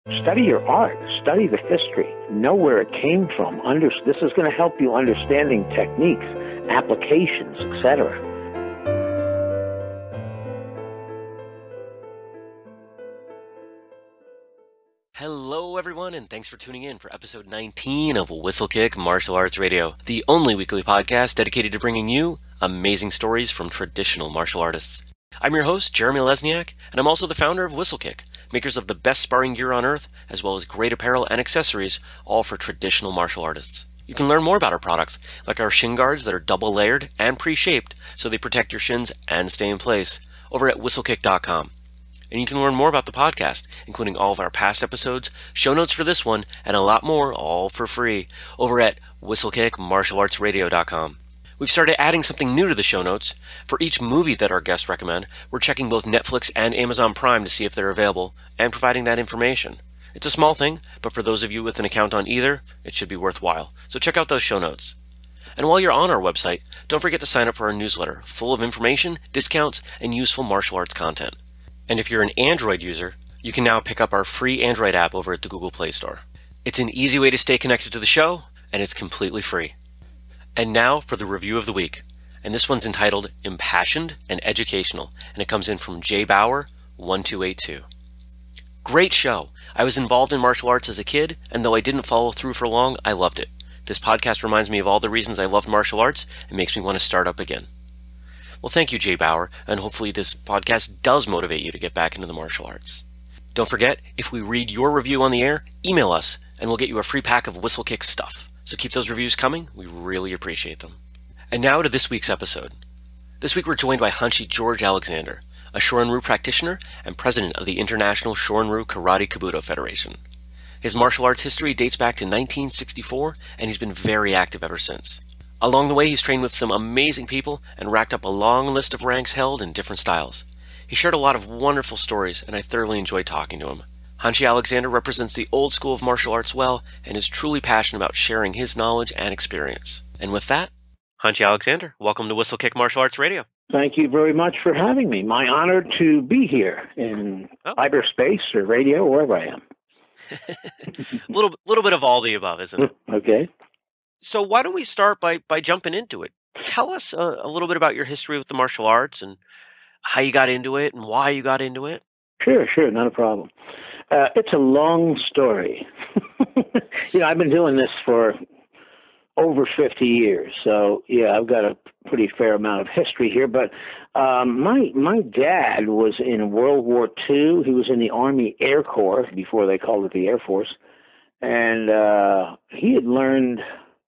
Study your art. Study the history. Know where it came from. This is going to help you understanding techniques, applications, etc. Hello, everyone, and thanks for tuning in for episode 19 of Whistlekick Martial Arts Radio, the only weekly podcast dedicated to bringing you amazing stories from traditional martial artists. I'm your host, Jeremy Lesniak, and I'm also the founder of Whistlekick, makers of the best sparring gear on earth, as well as great apparel and accessories, all for traditional martial artists. You can learn more about our products, like our shin guards that are double layered and pre-shaped so they protect your shins and stay in place, over at whistlekick.com. And you can learn more about the podcast, including all of our past episodes, show notes for this one, and a lot more, all for free, over at whistlekickmartialartsradio.com. We've started adding something new to the show notes. For each movie that our guests recommend, we're checking both Netflix and Amazon Prime to see if they're available, and providing that information. It's a small thing, but for those of you with an account on either, it should be worthwhile. So check out those show notes. And while you're on our website, don't forget to sign up for our newsletter, full of information, discounts, and useful martial arts content. And if you're an Android user, you can now pick up our free Android app over at the Google Play Store. It's an easy way to stay connected to the show, and it's completely free. And now for the review of the week. And this one's entitled Impassioned and Educational, and it comes in from J. Bauer, 1282. Great show. I was involved in martial arts as a kid, and though I didn't follow through for long, I loved it. This podcast reminds me of all the reasons I loved martial arts and makes me want to start up again. Well, thank you, J. Bauer, and hopefully this podcast does motivate you to get back into the martial arts. Don't forget, if we read your review on the air, email us, and we'll get you a free pack of Whistlekick stuff. So keep those reviews coming. We really appreciate them. And now to this week's episode. This week we're joined by Hanshi George Alexander, a Shorin Ryu practitioner and president of the International Shorin Ryu Karate Kobudo Federation. His martial arts history dates back to 1964, and he's been very active ever since. Along the way, he's trained with some amazing people and racked up a long list of ranks held in different styles. He shared a lot of wonderful stories, and I thoroughly enjoyed talking to him. Hanshi Alexander represents the old school of martial arts well and is truly passionate about sharing his knowledge and experience. And with that, Hanshi Alexander, welcome to Whistlekick Martial Arts Radio. Thank you very much for having me. My honor to be here in cyberspace or radio, wherever I am. A little bit of all the above, isn't it? Okay. So why don't we start by jumping into it? Tell us a little bit about your history with the martial arts and how you got into it and why you got into it. Sure, not a problem. It's a long story. I've been doing this for over 50 years, so yeah, I've got a pretty fair amount of history here. But my dad was in World War II. He was in the Army Air Corps before they called it the Air Force, and he had learned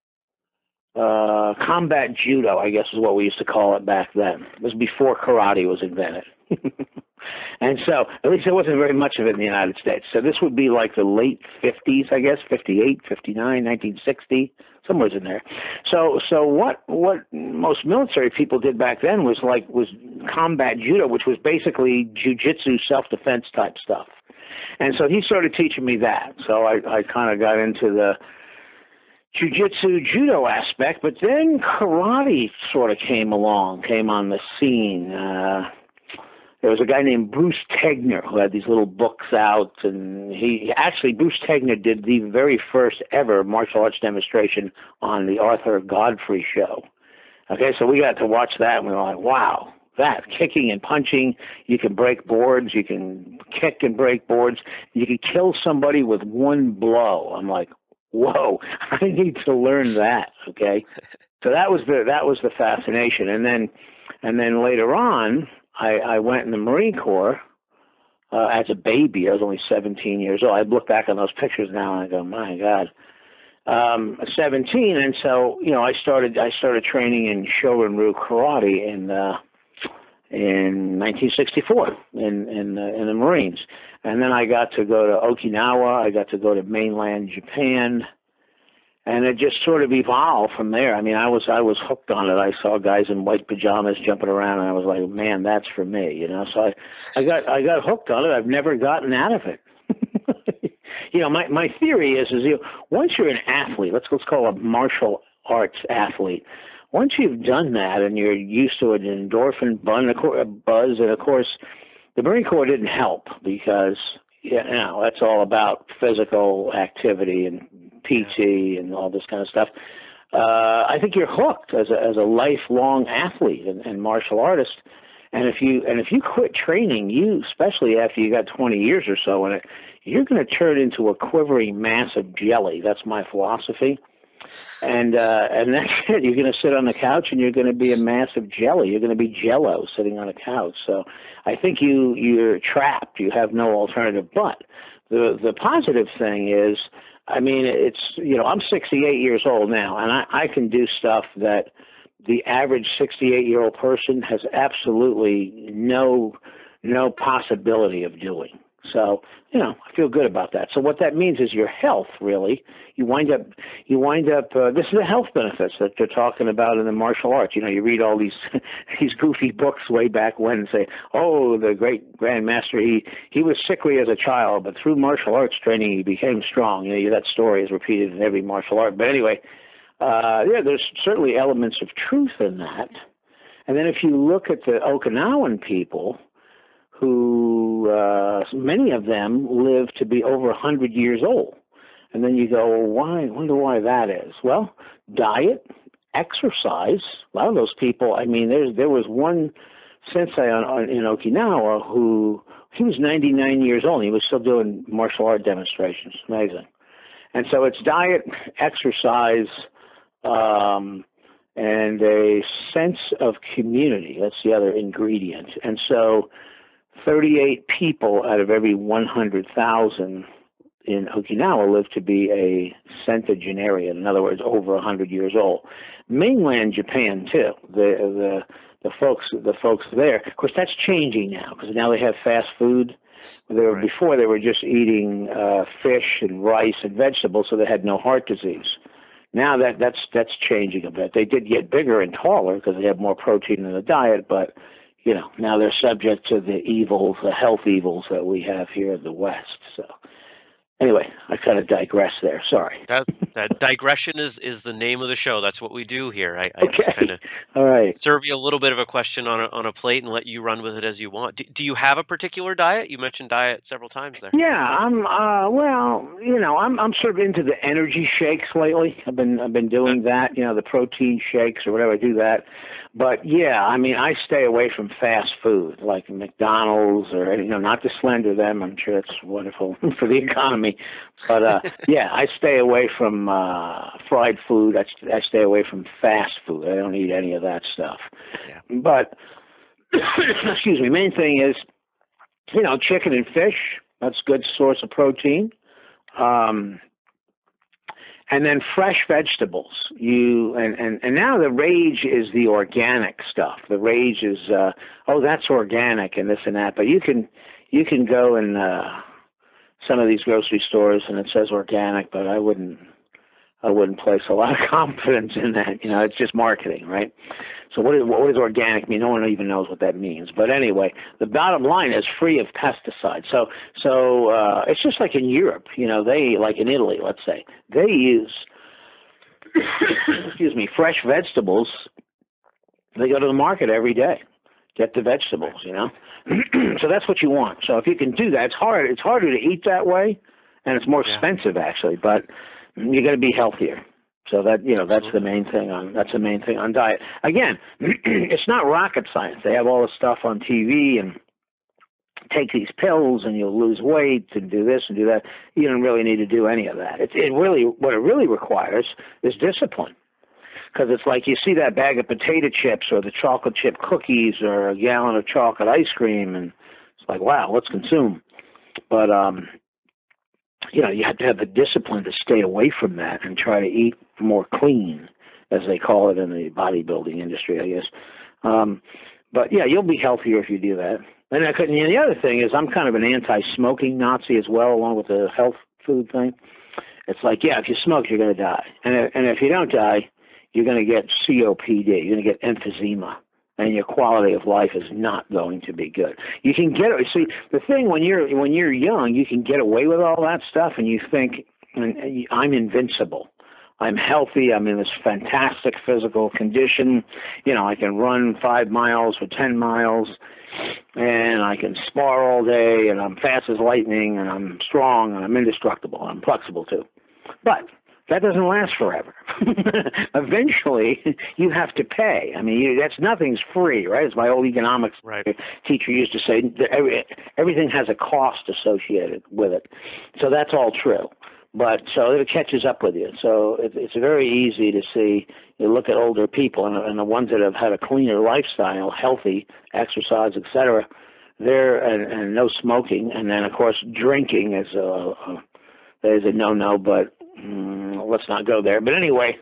combat judo, I guess is what we used to call it back then. It was before karate was invented. And so, at least there wasn't very much of it in the United States. So this would be like the late 50s, I guess, 58, 59, 1960, somewhere in there. So what most military people did back then was combat judo, which was basically jujitsu, self-defense type stuff. And so he started teaching me that. So I kind of got into the jiu-jitsu judo aspect, but then karate sort of came on the scene. There was a guy named Bruce Tegner who had these little books out, and Bruce Tegner did the very first ever martial arts demonstration on the Arthur Godfrey show. Okay, so we got to watch that, and we were like, wow, that kicking and punching, you can break boards, you can kick and break boards, you can kill somebody with one blow. I'm like, whoa, I need to learn that, okay? So that was the fascination. And then later on, I went in the Marine Corps as a baby. I was only 17 years old. I look back on those pictures now and I go, my God. 17, and so I started training in Shorin Ryu karate in 1964 in the Marines, and then I got to go to Okinawa. I got to go to mainland Japan. And it just sort of evolved from there. I mean, I was hooked on it. I saw guys in white pajamas jumping around, and I was like, man, that's for me, So I got hooked on it. I've never gotten out of it. My theory is once you're an athlete, let's call it a martial arts athlete. Once you've done that and you're used to an endorphin buzz, and of course, the Marine Corps didn't help because Yeah, that's all about physical activity and PT and all this kind of stuff. I think you're hooked as a lifelong athlete and martial artist. And if you quit training, especially after you got 20 years or so in it, you're going to turn into a quivering mass of jelly. That's my philosophy. And that's it. You're going to sit on the couch and you're going to be a mass of jelly. You're going to be Jell-O sitting on a couch. So I think you're trapped. You have no alternative. But the positive thing is, I mean, I'm 68 years old now, and I can do stuff that the average 68-year-old person has absolutely no possibility of doing. So, I feel good about that. So what that means is your health, really. You wind up, this is the health benefits that they're talking about in the martial arts. You read all these goofy books way back when and say, oh, the great grandmaster, he was sickly as a child, but through martial arts training, he became strong. That story is repeated in every martial art. But anyway, there's certainly elements of truth in that. And then if you look at the Okinawan people, who many of them live to be over 100 years old. And then you go, well, why? I wonder why that is. Well, diet, exercise. A lot of those people, I mean, there was one sensei in Okinawa he was 99 years old. And he was still doing martial art demonstrations. Amazing. And so it's diet, exercise, and a sense of community. That's the other ingredient. And so 38 people out of every 100,000 in Okinawa live to be a centenarian, in other words, over 100 years old. Mainland Japan, too, the folks there, of course, that's changing now, because now they have fast food. Before they were just eating fish and rice and vegetables, so they had no heart disease. Now that's changing a bit. They did get bigger and taller because they have more protein in the diet, but now they're subject to the health evils that we have here in the West. So anyway, I kind of digress there. Sorry. That digression is the name of the show. That's what we do here. I okay. Kind of all right. Serve you a little bit of a question on a plate and let you run with it as you want. Do you have a particular diet? You mentioned diet several times there. Yeah, I'm sort of into the energy shakes lately. I've been doing that, the protein shakes or whatever. I do that. But yeah, I mean, I stay away from fast food like McDonald's or, not to slander them. I'm sure it's wonderful for the economy. But yeah, I stay away from fried food. I stay away from fast food. I don't eat any of that stuff. Yeah. But, excuse me, main thing is, chicken and fish. That's a good source of protein. And then fresh vegetables. And now the rage is the organic stuff. The rage is that's organic and this and that. But you can go in some of these grocery stores and it says organic, but I wouldn't place a lot of confidence in that. It's just marketing, right? So what does organic mean? No one even knows what that means. But anyway, the bottom line is free of pesticides. So it's just like in Europe, they, like in Italy, let's say, they use, fresh vegetables. They go to the market every day, get the vegetables, So that's what you want. So if you can do that, it's hard. It's harder to eat that way, and it's more expensive actually, but you're going to be healthier. So that that's the main thing on diet. Again, it's not rocket science. They have all the stuff on TV and take these pills and you'll lose weight and do this and do that. You don't really need to do any of that. What it really requires is discipline. Because it's like you see that bag of potato chips or the chocolate chip cookies or a gallon of chocolate ice cream, and it's like, wow, let's consume. But you have to have the discipline to stay away from that and try to eat more clean, as they call it in the bodybuilding industry, I guess. But yeah, you'll be healthier if you do that. And the other thing is I'm kind of an anti-smoking Nazi as well, along with the health food thing. It's like, yeah, if you smoke, you're going to die. And if you don't die, you're going to get COPD, you're going to get emphysema, and your quality of life is not going to be good. You can see the thing when you're young, you can get away with all that stuff, and you think I'm invincible. I'm healthy. I'm in this fantastic physical condition. You know, I can run 5 miles or 10 miles, and I can spar all day, and I'm fast as lightning, and I'm strong, and I'm indestructible. I'm flexible too. But that doesn't last forever. Eventually, you have to pay. I mean, nothing's free, right? As my old economics teacher used to say, everything has a cost associated with it. So that's all true. But so it catches up with you. So it's very easy to see. You look at older people and the ones that have had a cleaner lifestyle, healthy, exercise, etc. And no smoking, and then of course drinking is a no-no. But let's not go there. But anyway,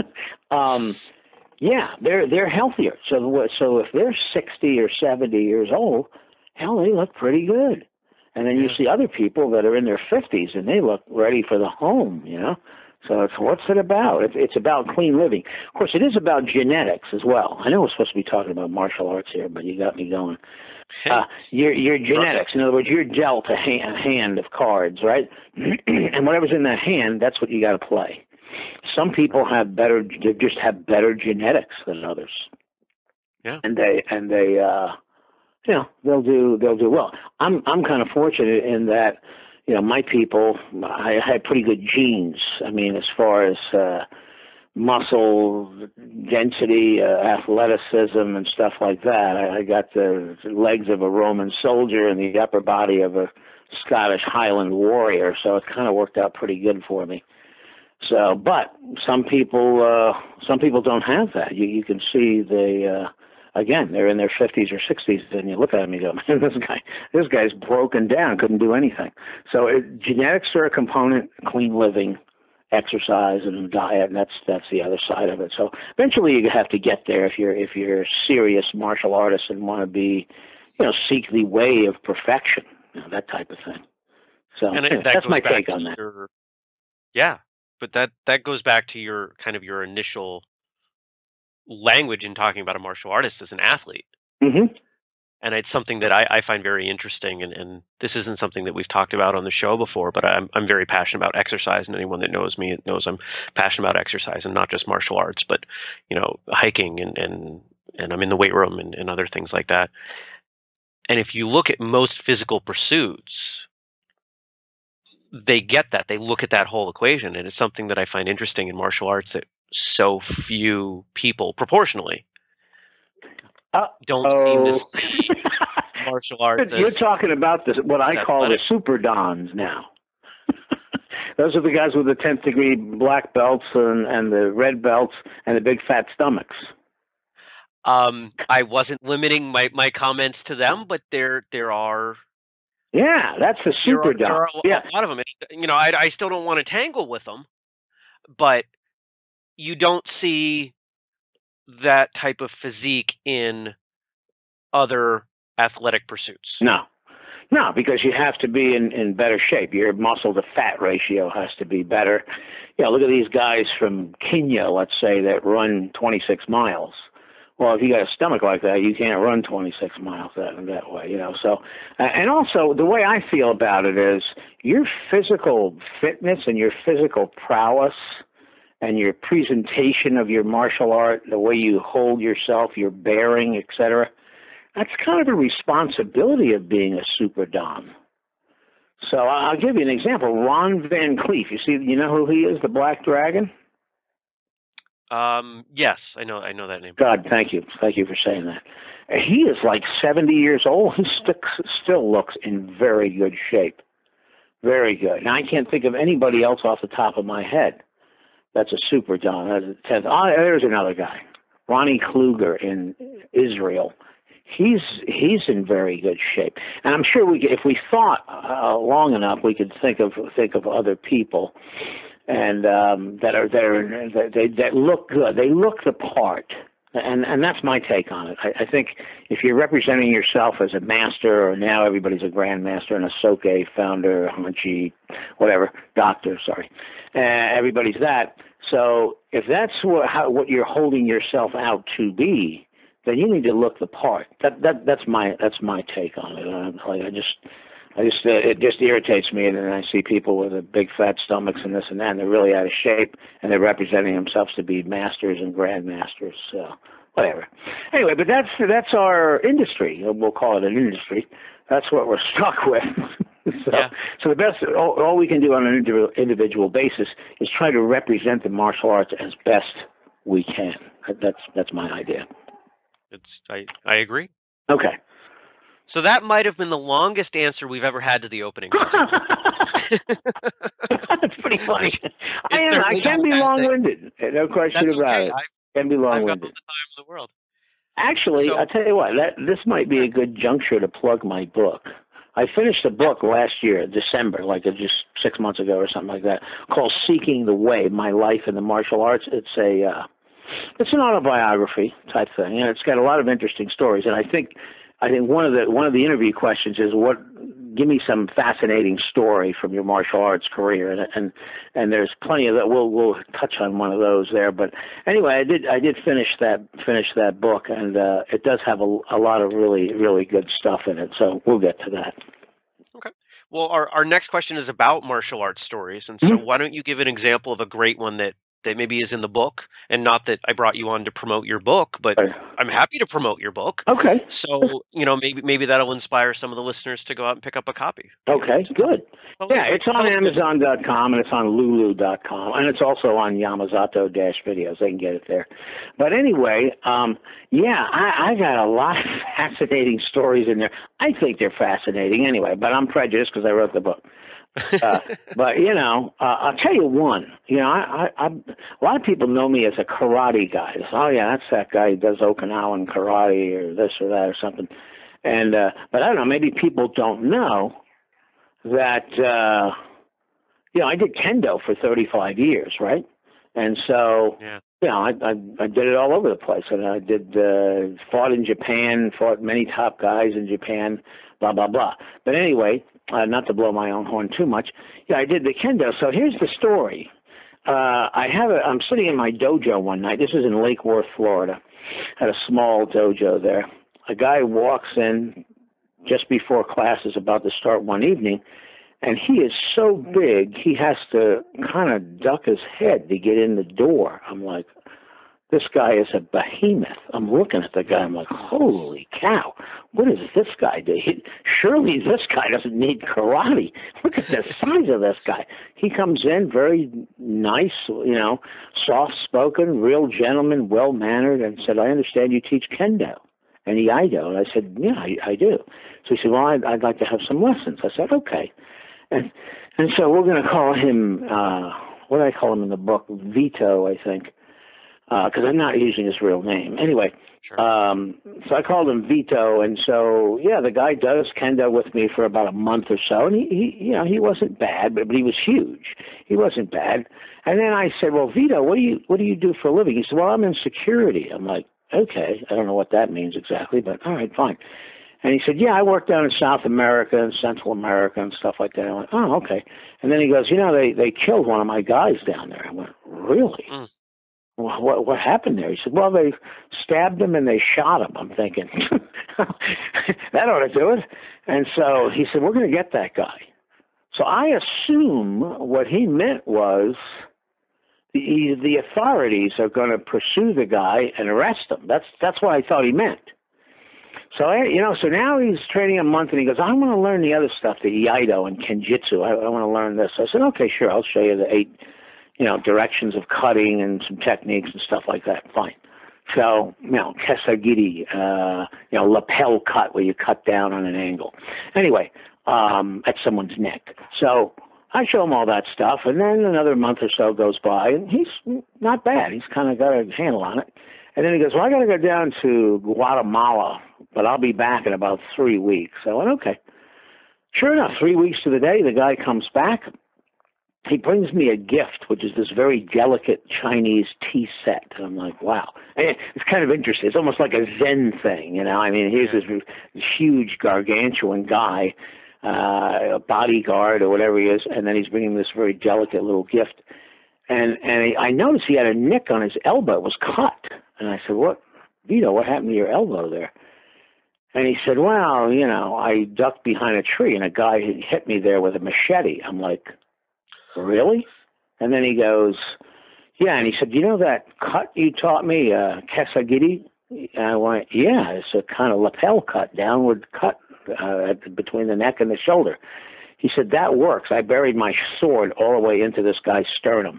yeah, they're healthier. So if they're 60 or 70 years old, hell, they look pretty good. And then you see other people that are in their 50s, and they look ready for the home, you know. So what's it about? It's about clean living. Of course, it is about genetics as well. I know we're supposed to be talking about martial arts here, but you got me going. Your genetics. In other words, you're dealt a hand of cards, right? And whatever's in that hand, that's what you got to play. Some people just have better genetics than others. Yeah. And they you know, they'll do well. I'm kind of fortunate in that, you know, my people, I had pretty good genes. I mean, as far as muscle density, athleticism, and stuff like that. I got the legs of a Roman soldier and the upper body of a Scottish Highland warrior, so it kind of worked out pretty good for me. So, but some people don't have that. You can see again, they're in their 50s or 60s, and you look at them and you go, man, this guy's broken down, couldn't do anything. So genetics are a component, clean living, exercise, and diet, and that's the other side of it. So eventually you have to get there if you're a serious martial artist and want to be, you know, seek the way of perfection, you know, that type of thing. So that's my take on that. Yeah, but that goes back to your initial language in talking about a martial artist as an athlete. Mm-hmm. And it's something that I find very interesting, and this isn't something that we've talked about on the show before, but I'm very passionate about exercise, and anyone that knows me knows I'm passionate about exercise, and not just martial arts, but, you know, hiking and I'm in the weight room and other things like that. And if you look at most physical pursuits, they get that. They look at that whole equation, and it's something that I find interesting in martial arts that so few people, proportionally, don't seem to see martial arts. You're talking about what I call the super dons now. Those are the guys with the 10th degree black belts and the red belts and the big fat stomachs. I wasn't limiting my comments to them, but there are. Yeah, that's the super don. There are a lot of them. You know, I still don't want to tangle with them, but you don't see that type of physique in other athletic pursuits. No, because you have to be in better shape. Your muscle to fat ratio has to be better. You know, look at these guys from Kenya, let's say, that run 26 miles. Well, if you got a stomach like that, you can't run 26 miles that way, you know. So, and also the way I feel about it is your physical fitness and your physical prowess and your presentation of your martial art, the way you hold yourself, your bearing, etc., that's kind of a responsibility of being a super don. So I'll give you an example. Ron Van Cleef, you know who he is, the Black Dragon? Yes, I know that name. God, thank you for saying that. He is like 70 years old. He still looks in very good shape. Very good. Now, I can't think of anybody else off the top of my head that's a super don. There's another guy, Ronnie Kluger in Israel. He's in very good shape, and I'm sure if we thought long enough, we could think of other people, and that look good. They look the part, and that's my take on it. I think if you're representing yourself as a master, or now everybody's a grandmaster and a soke founder, Hanshi, whatever, doctor, sorry. Everybody's that. So if that's what you're holding yourself out to be, then you need to look the part. That's my take on it. It just irritates me, and then I see people with big fat stomachs and this and that, and they're really out of shape, and they're representing themselves to be masters and grandmasters. So whatever. Anyway, but that's our industry. We'll call it an industry. That's what we're stuck with. So the best, all we can do on an individual basis is try to represent the martial arts as best we can. That's my idea. I agree. Okay. So that might have been the longest answer we've ever had to the opening. That's pretty funny. I can be long-winded. No question about it. I can be long-winded. I've got all the time in the world. Actually, I'll tell you what. This might be a good juncture to plug my book. I finished a book last year, December, just 6 months ago or something like that, called "Seeking the Way: My Life in the Martial Arts." It's an autobiography type thing, and it's got a lot of interesting stories. And I think one of the interview questions is give me some fascinating story from your martial arts career, and there's plenty of that. We'll touch on one of those there. But anyway, I did finish that book, and it does have a lot of really, really good stuff in it. So we'll get to that. Okay. Well, our next question is about martial arts stories, and so why don't you give an example of a great one that maybe is in the book, and not that I brought you on to promote your book, but I'm happy to promote your book. Okay. So, maybe that'll inspire some of the listeners to go out and pick up a copy. Okay, good. Yeah, it's on Amazon.com, and it's on Lulu.com, and it's also on Yamazato-videos. They can get it there. But anyway, I got a lot of fascinating stories in there. I think they're fascinating anyway, but I'm prejudiced because I wrote the book. But I'll tell you one. A lot of people know me as a karate guy. They say, oh yeah, that's that guy who does Okinawan karate or this or that or something. And but I don't know. Maybe people don't know that I did kendo for 35 years, right? And so I did it all over the place. And I did fought in Japan, fought many top guys in Japan, blah blah blah. But anyway. Not to blow my own horn too much. Yeah, I did the kendo. So here's the story. I'm sitting in my dojo one night. This is in Lake Worth, Florida. Had a small dojo there. A guy walks in just before class is about to start one evening, and he is so big he has to kind of duck his head to get in the door. I'm like, this guy is a behemoth. I'm looking at the guy. I'm like, holy cow, what does this guy do? Surely this guy doesn't need karate. Look at the size of this guy. He comes in very nice, soft-spoken, real gentleman, well-mannered, and said, I understand you teach kendo and iaido. And I said, yeah, I do. So he said, well, I'd like to have some lessons. I said, okay. And so we're going to call him, what do I call him in the book? Vito, I think. Because I'm not using his real name. Anyway, sure. So I called him Vito, and so, the guy does kendo with me for about a month or so, and he wasn't bad, but he was huge. He wasn't bad. And then I said, well, Vito, what do you do for a living? He said, well, I'm in security. I'm like, okay, I don't know what that means exactly, but all right, fine. And he said, yeah, I work down in South America and Central America and stuff like that. I went, oh, okay. And then he goes, they killed one of my guys down there. I went, really? Mm. Well, what happened there? He said, well, they stabbed him and they shot him. I'm thinking, that ought to do it. And so he said, we're going to get that guy. So I assume what he meant was the authorities are going to pursue the guy and arrest him. That's what I thought he meant. So, so now he's training a month, and he goes, I want to learn the other stuff, the iaido and kenjutsu. I want to learn this. So I said, okay, sure, I'll show you the 8 directions of cutting and some techniques and stuff like that. Fine. So, kesagiri, lapel cut where you cut down on an angle. Anyway, at someone's neck. So I show him all that stuff, and then another month or so goes by, and he's not bad. He's kind of got a handle on it. And then he goes, well, I got to go down to Guatemala, but I'll be back in about 3 weeks. So I went, okay. Sure enough, 3 weeks to the day, the guy comes back. He brings me a gift, which is this very delicate Chinese tea set. And I'm like, wow. And it's kind of interesting. It's almost like a Zen thing, I mean, here's this huge, gargantuan guy, a bodyguard or whatever he is, and then he's bringing this very delicate little gift. And I noticed he had a nick on his elbow. It was cut. And I said, Vito, what happened to your elbow there? And he said, well, I ducked behind a tree and a guy hit me there with a machete. I'm like, really? And then he goes, yeah. And he said, you know that cut you taught me, kesagiri? And I went, yeah, it's a kind of lapel cut, downward cut between the neck and the shoulder. He said, that works. I buried my sword all the way into this guy's sternum.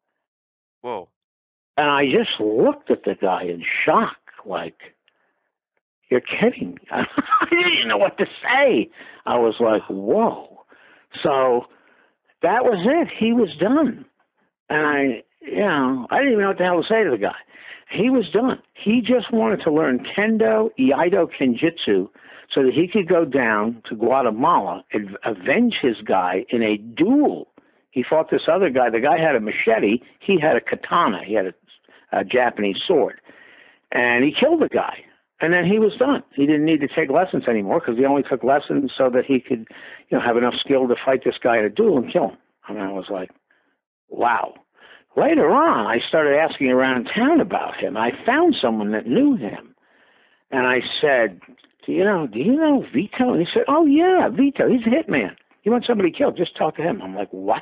Whoa. And I just looked at the guy in shock, like, you're kidding. I didn't know what to say. I was like, whoa. So that was it. He was done. And I didn't even know what the hell to say to the guy. He was done. He just wanted to learn Kendo, Iaido Kenjutsu so that he could go down to Guatemala and avenge his guy in a duel. He fought this other guy. The guy had a machete. He had a katana. He had a Japanese sword. And he killed the guy. And then he was done. He didn't need to take lessons anymore because he only took lessons so that he could, have enough skill to fight this guy in a duel and kill him. And I was like, wow. Later on, I started asking around town about him. I found someone that knew him. And I said, do you know Vito? And he said, oh, yeah, Vito. He's a hitman. You want somebody killed? Just talk to him. I'm like, what?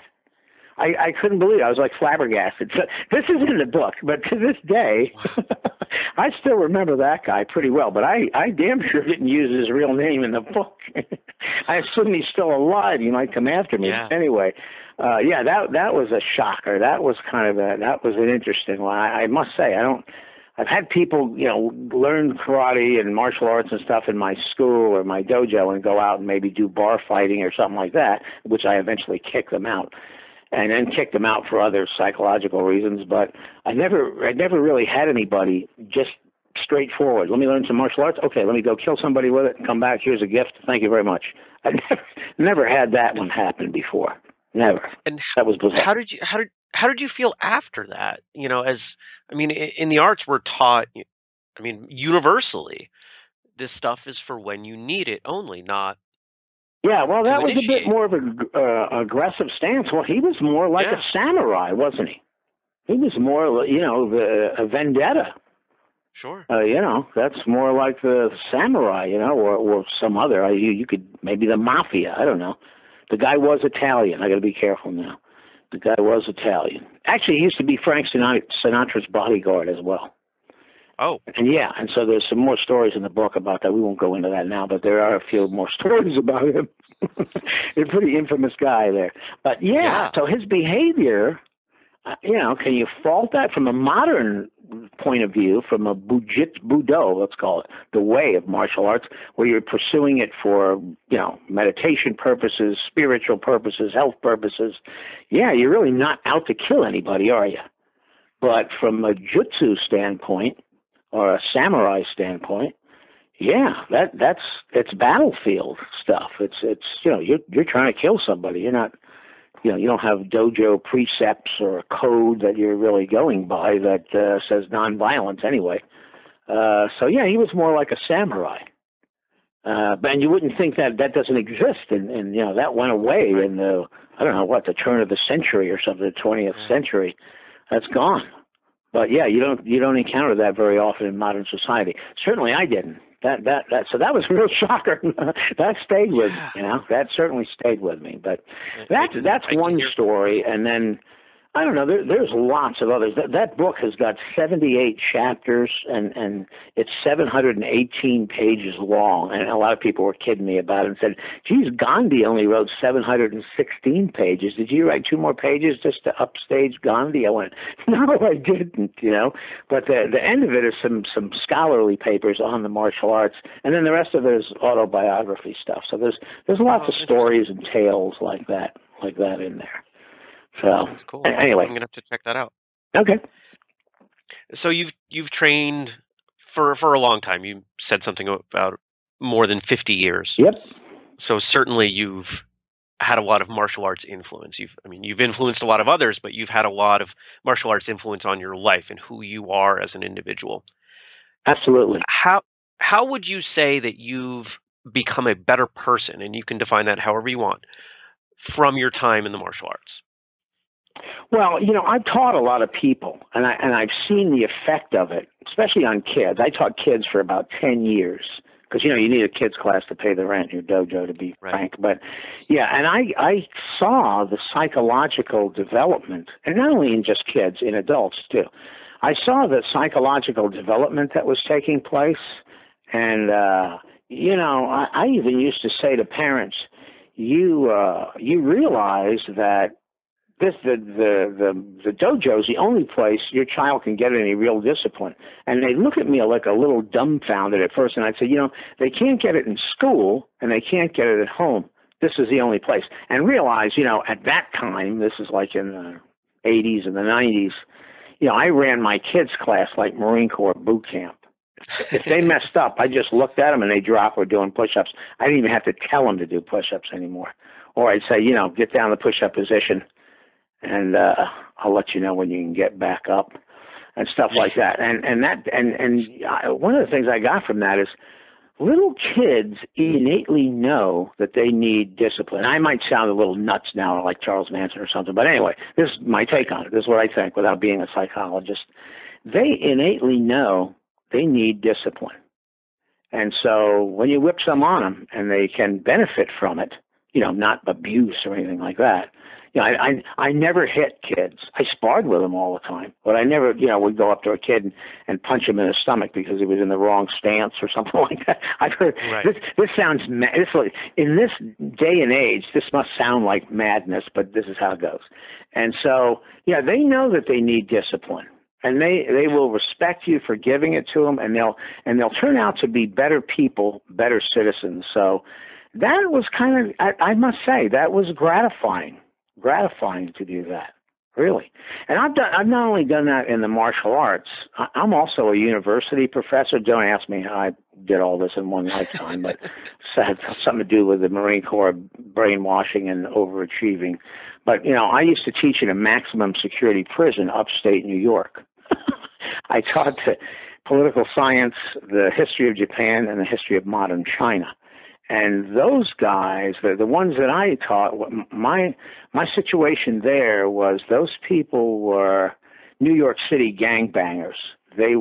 I couldn't believe it. I was like flabbergasted. So, this is in the book, but to this day, I still remember that guy pretty well. But I damn sure didn't use his real name in the book. I assume he's still alive. He might come after me. Yeah. Anyway, that was a shocker. That was that was an interesting one. I must say, I've had people, learn karate and martial arts and stuff in my school or my dojo and go out and maybe do bar fighting or something like that, which I eventually kicked them out. And then kicked them out for other psychological reasons. But I never really had anybody just straightforward. Let me learn some martial arts. Okay, let me go kill somebody with it. Come back. Here's a gift. Thank you very much. I never had that one happen before. Never. And that was bizarre. How did you feel after that? In the arts we're taught. Universally, this stuff is for when you need it only, not. Yeah, well, that was a bit more of an aggressive stance. Well, he was more like a samurai, wasn't he? He was more, a vendetta. Sure. That's more like the samurai, or some other. You could, maybe the mafia, I don't know. The guy was Italian. I got to be careful now. The guy was Italian. Actually, he used to be Frank Sinatra's bodyguard as well. Oh. And so there's some more stories in the book about that. We won't go into that now, but there are a few more stories about him. He's a pretty infamous guy there. But so his behavior, can you fault that from a modern point of view, from a Budo, let's call it, the way of martial arts, where you're pursuing it for, meditation purposes, spiritual purposes, health purposes. Yeah, you're really not out to kill anybody, are you? But from a jutsu standpoint, or a samurai standpoint, it's battlefield stuff. It's you're trying to kill somebody. You're not, you don't have dojo precepts or a code that you're really going by that says nonviolence anyway. He was more like a samurai. But you wouldn't think that doesn't exist, and that went away in the the turn of the century or something, the 20th century. That's gone. But you don't encounter that very often in modern society. Certainly, I didn't. So that was a real shocker. That stayed with me. That certainly stayed with me. But that's one story, and then I don't know. There's lots of others. That book has got 78 chapters, and it's 718 pages long. And a lot of people were kidding me about it and said, geez, Gandhi only wrote 716 pages. Did you write 2 more pages just to upstage Gandhi? I went, no, I didn't, But the end of it is some scholarly papers on the martial arts, and then the rest of it is autobiography stuff. So there's lots of stories and tales like that in there. So that's cool. Anyway, I'm gonna have to check that out. Okay. So you've trained for a long time. You said something about more than 50 years. Yep. So certainly you've had a lot of martial arts influence. You've influenced a lot of others, but you've had a lot of martial arts influence on your life and who you are as an individual. Absolutely. How would you say that you've become a better person, and you can define that however you want, from your time in the martial arts? Well, I've taught a lot of people, and I've seen the effect of it, especially on kids. I taught kids for about 10 years because you need a kids class to pay the rent in your dojo, to be Right. frank. But yeah, and I saw the psychological development, and not only in just kids, in adults too. I saw the psychological development that was taking place, and I even used to say to parents, you realize that the dojo is the only place your child can get any real discipline. And they look at me like a little dumbfounded at first, and I'd say, they can't get it in school and they can't get it at home. This is the only place. And realize, at that time, this is like in the 80s and the 90s, I ran my kids' class like Marine Corps boot camp. If they messed up, I just looked at them and they dropped or doing push-ups. I didn't even have to tell them to do push-ups anymore. Or I'd say, get down the push-up position, and I'll let you know when you can get back up, and stuff like that. And one of the things I got from that is little kids innately know that they need discipline. I might sound a little nuts now, like Charles Manson or something, but anyway, this is my take on it. This is what I think without being a psychologist. They innately know they need discipline. And so when you whip some on them and they can benefit from it, not abuse or anything like that. I never hit kids. I sparred with them all the time, but I never, would go up to a kid and punch him in the stomach because he was in the wrong stance or something like that. I've heard this sounds in this day and age, this must sound like madness, but this is how it goes. And so, they know that they need discipline, and they will respect you for giving it to them, and they'll turn out to be better people, better citizens. So that was kind of, I must say, that was gratifying to do that, really. And I've not only done that in the martial arts. I'm also a university professor. Don't ask me how I did all this in one lifetime, but it had something to do with the Marine Corps brainwashing and overachieving. But I used to teach in a maximum security prison upstate New York. I taught political science, the history of Japan, and the history of modern China. And those guys, the ones that I taught, my situation there was those people were New York City gangbangers. It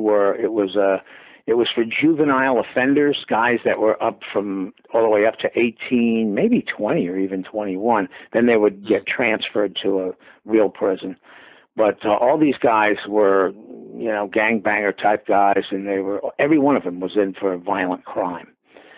was for juvenile offenders, guys that were up from all the way up to 18, maybe 20 or even 21. Then they would get transferred to a real prison. But all these guys were, gangbanger type guys, and every one of them was in for a violent crime.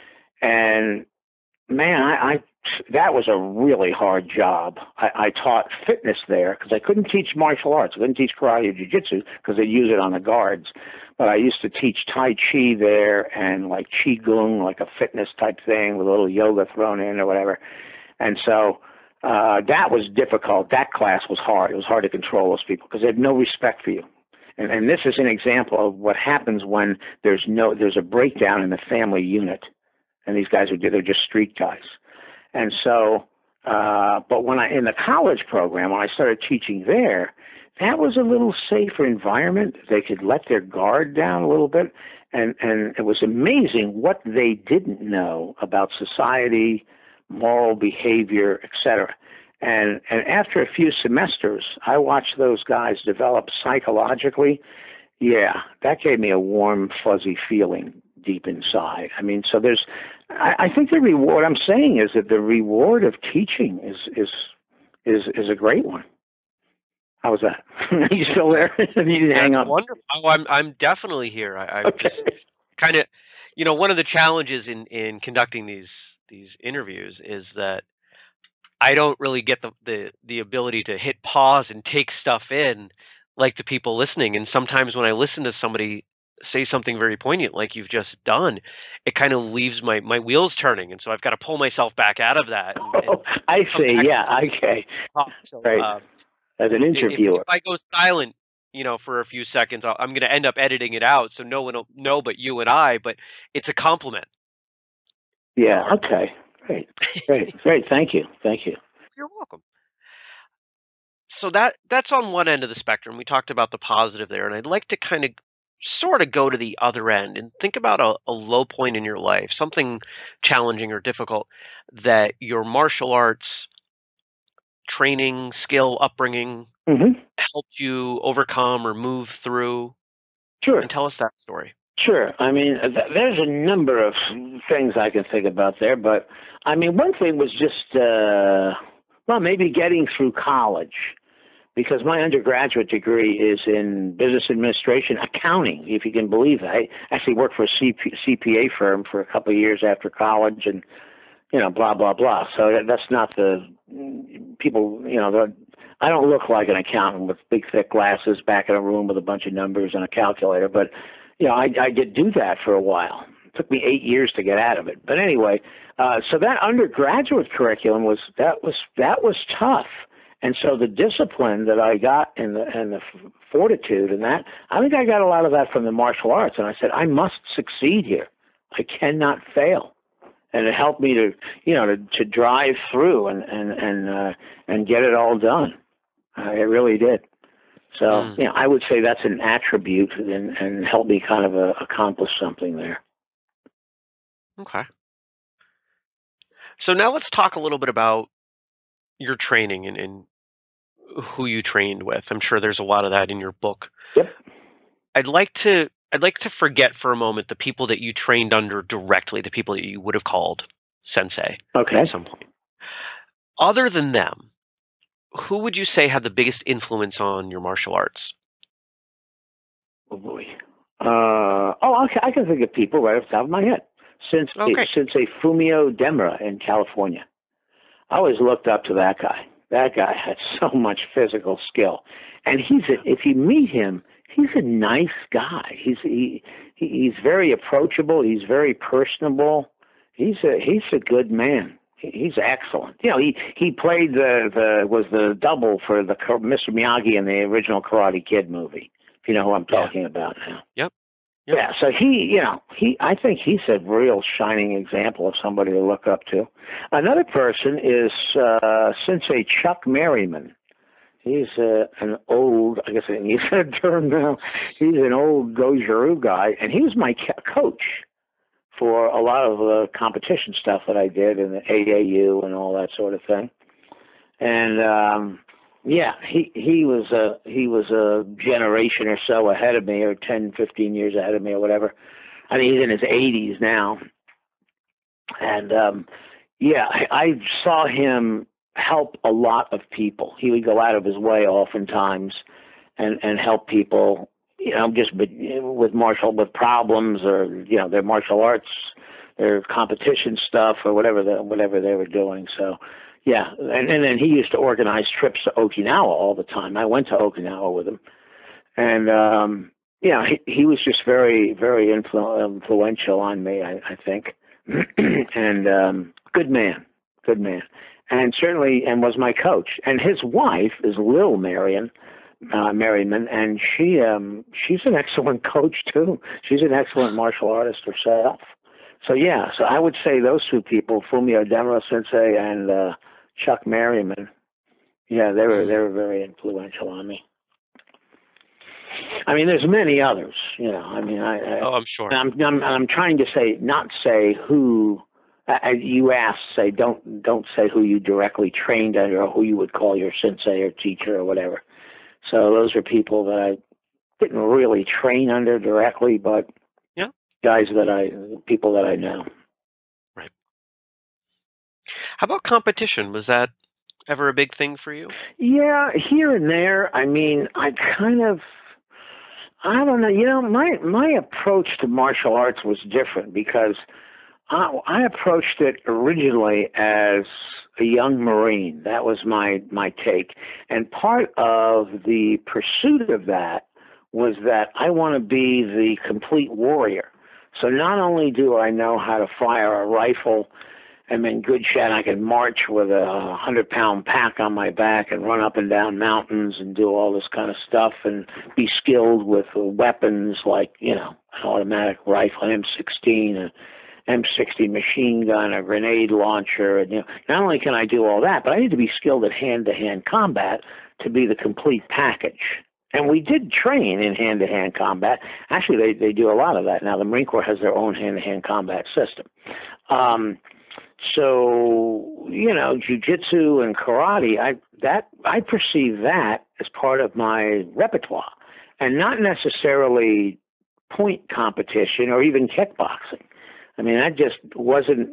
And man, that was a really hard job. I taught fitness there because I couldn't teach martial arts. I couldn't teach karate or jiu-jitsu because they use it on the guards. But I used to teach Tai Chi there and like Qigong, like a fitness type thing with a little yoga thrown in or whatever. And so that was difficult. That class was hard. It was hard to control those people because they had no respect for you. And this is an example of what happens when there's a breakdown in the family unit. And these guys they're just street guys. And so, but in the college program, when I started teaching there, that was a little safer environment. They could let their guard down a little bit. And it was amazing what they didn't know about society, moral behavior, etc. And after a few semesters, I watched those guys develop psychologically. Yeah, that gave me a warm, fuzzy feeling deep inside. I mean, so I think the reward, I'm saying is that the reward of teaching is a great one. How was that? Are you still there? You didn't hang up. Wonderful. Oh, I'm definitely here. I'm okay. Just kind of, one of the challenges in conducting these interviews is that I don't really get the ability to hit pause and take stuff in like the people listening. And sometimes when I listen to somebody say something very poignant like you've just done, it kind of leaves my wheels turning. And so I've got to pull myself back out of that. I see. Yeah. Okay. So, right. As an interviewer. If I go silent, for a few seconds, I'm going to end up editing it out. So no one will know but you and I, but it's a compliment. Yeah. Okay. Great. Thank you. You're welcome. So that's on one end of the spectrum. We talked about the positive there, and I'd like to kind of sort of go to the other end and think about a low point in your life, something challenging or difficult that your martial arts training, skill, upbringing helped you overcome or move through. Sure. And tell us that story. Sure. I mean, there's a number of things I can think about there, but I mean, one thing was just, well, maybe getting through college, because my undergraduate degree is in business administration, accounting, if you can believe that. I actually worked for a CPA firm for a couple of years after college, and blah blah blah. So that's not the people. I don't look like an accountant with big thick glasses back in a room with a bunch of numbers and a calculator, but I did do that for a while. It took me 8 years to get out of it. But anyway, so that undergraduate curriculum was tough. And so the discipline that I got and the fortitude and that, I think I got a lot of that from the martial arts. And I said, I must succeed here. I cannot fail. And it helped me to drive through and get it all done. It really did. So, I would say that's an attribute and helped me kind of accomplish something there. Okay. So now let's talk a little bit about your training and who you trained with. I'm sure there's a lot of that in your book. Yep. I'd like to forget for a moment the people that you trained under directly, the people that you would have called sensei at some point. Other than them, who would you say had the biggest influence on your martial arts? Oh, boy. I can think of people right off the top of my head. Sensei Fumio Demura in California. I always looked up to that guy. That guy had so much physical skill. And if you meet him, he's a nice guy. He's very approachable. He's very personable. He's a good man. He's excellent. He played was the double for the Mr. Miyagi in the original Karate Kid movie. If you know who I'm talking about now. Yep. Yeah. So I think he's a real shining example of somebody to look up to. Another person is Sensei Chuck Merriman. He's an old, I guess I can use that term now. He's an old Goju-Ryu guy, and he was my coach for a lot of the competition stuff that I did in the AAU and all that sort of thing. And he was a generation or so ahead of me, or 10, 15 years ahead of me, or whatever. I mean, he's in his 80s now. And I saw him help a lot of people. He would go out of his way oftentimes and help people, just with problems or, their martial arts, their competition stuff or whatever they were doing. So, yeah. And then he used to organize trips to Okinawa all the time. I went to Okinawa with him. And, he was just very, very influential on me, I think. And good man. And certainly, and was my coach. And his wife is Lil Merriman, and she's an excellent coach too. She's an excellent martial artist herself. So so I would say those two people, Fumio Demura Sensei and Chuck Merriman. Yeah, they were very influential on me. I mean, there's many others. I'm sure. I'm trying to not say who. You asked, say don't say who you directly trained under or who you would call your sensei or teacher or whatever. So those are people that I didn't really train under directly, but people that I know. Right. How about competition? Was that ever a big thing for you? Yeah, here and there. I mean, I don't know. My approach to martial arts was different because I approached it originally as a young Marine. That was my take. And part of the pursuit of that was that I want to be the complete warrior. So not only do I know how to fire a rifle and in good shot, I can march with a 100-pound pack on my back and run up and down mountains and do all this kind of stuff and be skilled with weapons like, an automatic rifle, an M16, an M60 machine gun, a grenade launcher. And, not only can I do all that, but I need to be skilled at hand-to-hand combat to be the complete package. And we did train in hand-to-hand combat. Actually, they do a lot of that now. The Marine Corps has their own hand-to-hand combat system. So, jiu-jitsu and karate, I perceive that as part of my repertoire, and not necessarily point competition or even kickboxing. I mean, that wasn't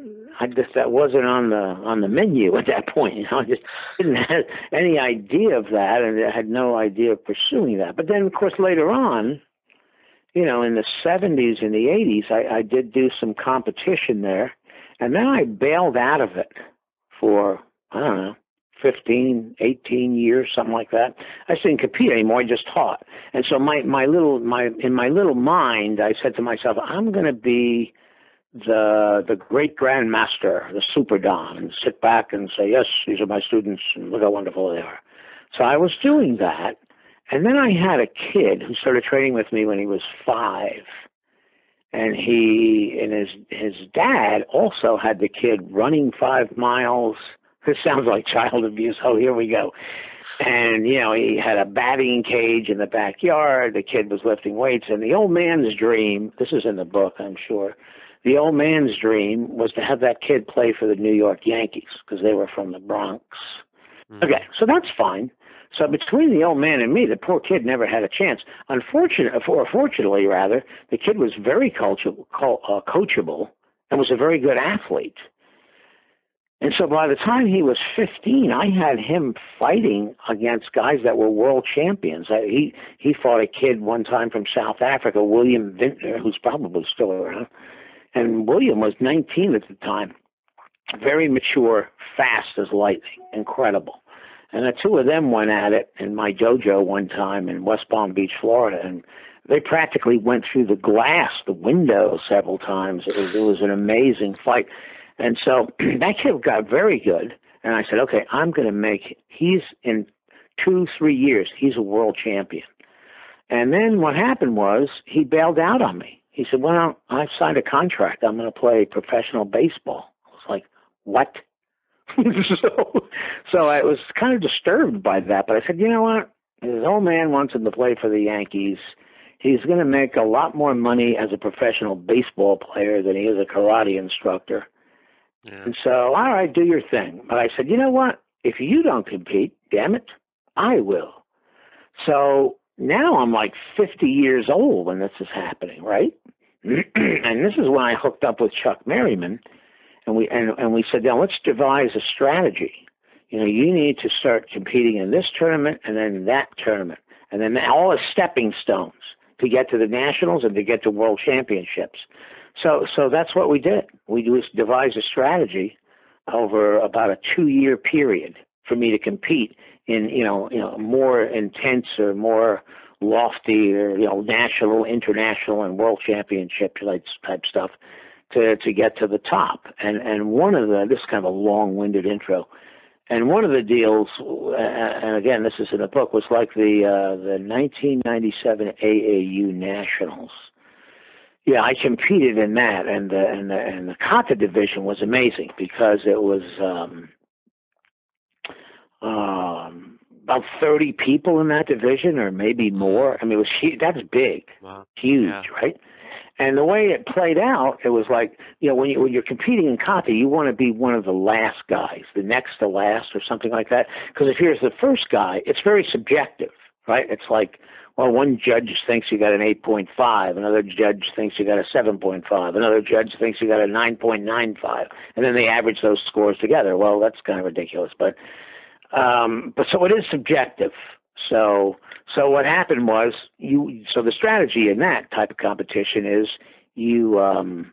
on the menu at that point. You know, I just didn't have any idea of that, and I had no idea of pursuing that. But then, of course, later on, you know, in the 70s and the 80s, I did do some competition there, and then I bailed out of it for, I don't know, 15, 18 years, something like that. I just didn't compete anymore. I just taught. And so in my little mind, I said to myself, I'm going to be the great grandmaster, the super don, and sit back and say, yes, these are my students, and look how wonderful they are. So I was doing that. And then I had a kid who started training with me when he was 5. And his dad also had the kid running 5 miles. This sounds like child abuse. Oh, here we go. And, you know, he had a batting cage in the backyard. The kid was lifting weights. And the old man's dream, this is in the book, I'm sure, the old man's dream was to have that kid play for the New York Yankees because they were from the Bronx. Okay, so that's fine. So between the old man and me, the poor kid never had a chance. Fortunately, the kid was very coachable and was a very good athlete. And so by the time he was 15, I had him fighting against guys that were world champions. He fought a kid one time from South Africa, William Vintner, who's probably still around. And William was 19 at the time. Very mature, fast as lightning, incredible. And the two of them went at it in my dojo one time in West Palm Beach, Florida, and they practically went through the glass, the window several times. It was an amazing fight. And so that kid got very good, and I said, okay, I'm going to he's in 2-3 years, he's a world champion. And then what happened was he bailed out on me. He said, well, I've signed a contract. I'm going to play professional baseball. I was like, what? So I was kind of disturbed by that, but I said, you know what? His old man wants him to play for the Yankees. He's going to make a lot more money as a professional baseball player than he is a karate instructor. Yeah. And so, all right, do your thing. But I said, you know what? If you don't compete, damn it, I will. So now I'm like 50 years old when this is happening, right? And this is when I hooked up with Chuck Merriman, and we said, now let's devise a strategy. You know, you need to start competing in this tournament and then that tournament, and then all the stepping stones to get to the nationals and to get to world championships. So that's what we did. We just devised a strategy over about a 2-year period for me to compete in, you know, more intense or more lofty or, you know, national, international, and world championship type stuff to get to the top. And one of this is kind of a long-winded intro. And one of the deals, and again, this is in the book, was like the 1997 AAU Nationals. Yeah, I competed in that, and the kata division was amazing because it was about 30 people in that division, or maybe more. I mean, it was huge. That's big, wow. Huge, yeah. Right? And the way it played out, it was like, you know, when you're competing in kata, you want to be one of the last guys, the next to last, or something like that. Because if you're the first guy, it's very subjective, right? It's like, well, one judge thinks you got an 8.5, another judge thinks you got a 7.5, another judge thinks you got a 9.95, and then they average those scores together. Well, that's kind of ridiculous, but so it is subjective. So what happened was so the strategy in that type of competition is you want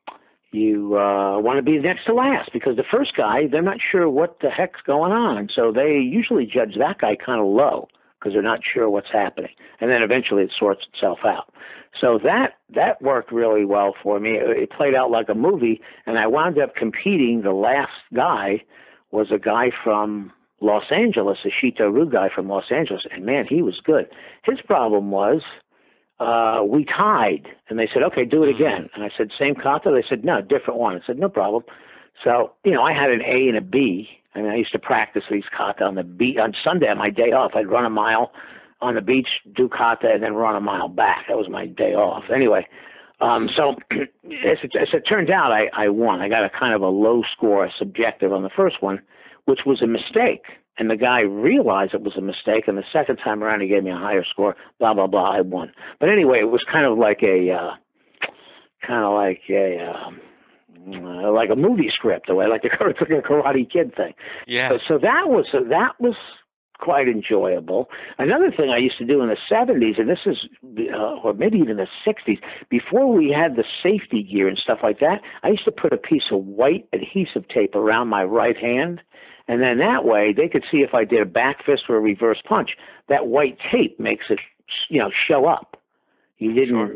to be next to last, because the first guy, they're not sure what the heck's going on, so they usually judge that guy kind of low, because they're not sure what's happening. And then eventually it sorts itself out. So that worked really well for me. It played out like a movie, and I wound up competing. The last guy was a guy from Los Angeles, a Shito Ryu guy from Los Angeles, and man, he was good. His problem was we tied, and they said, okay, do it again. And I said, same kata? They said, no, different one. I said, no problem. So, you know, I had an A and a B. I mean, I used to practice these kata on the beach. On Sunday, on my day off, I'd run a mile on the beach, do kata, and then run a mile back. That was my day off. Anyway, so as it turns out, I won. I got a kind of a low score, subjective, on the first one, which was a mistake. And the guy realized it was a mistake, and the second time around he gave me a higher score, blah, blah, blah, I won. But anyway, it was kind of like a movie script, the way, like a Karate Kid thing. Yeah. So that was quite enjoyable. Another thing I used to do in the 70s, and this is, or maybe even the 60s, before we had the safety gear and stuff like that, I used to put a piece of white adhesive tape around my right hand, and then that way they could see if I did a back fist or a reverse punch. That white tape makes it, show up. You didn't, sure.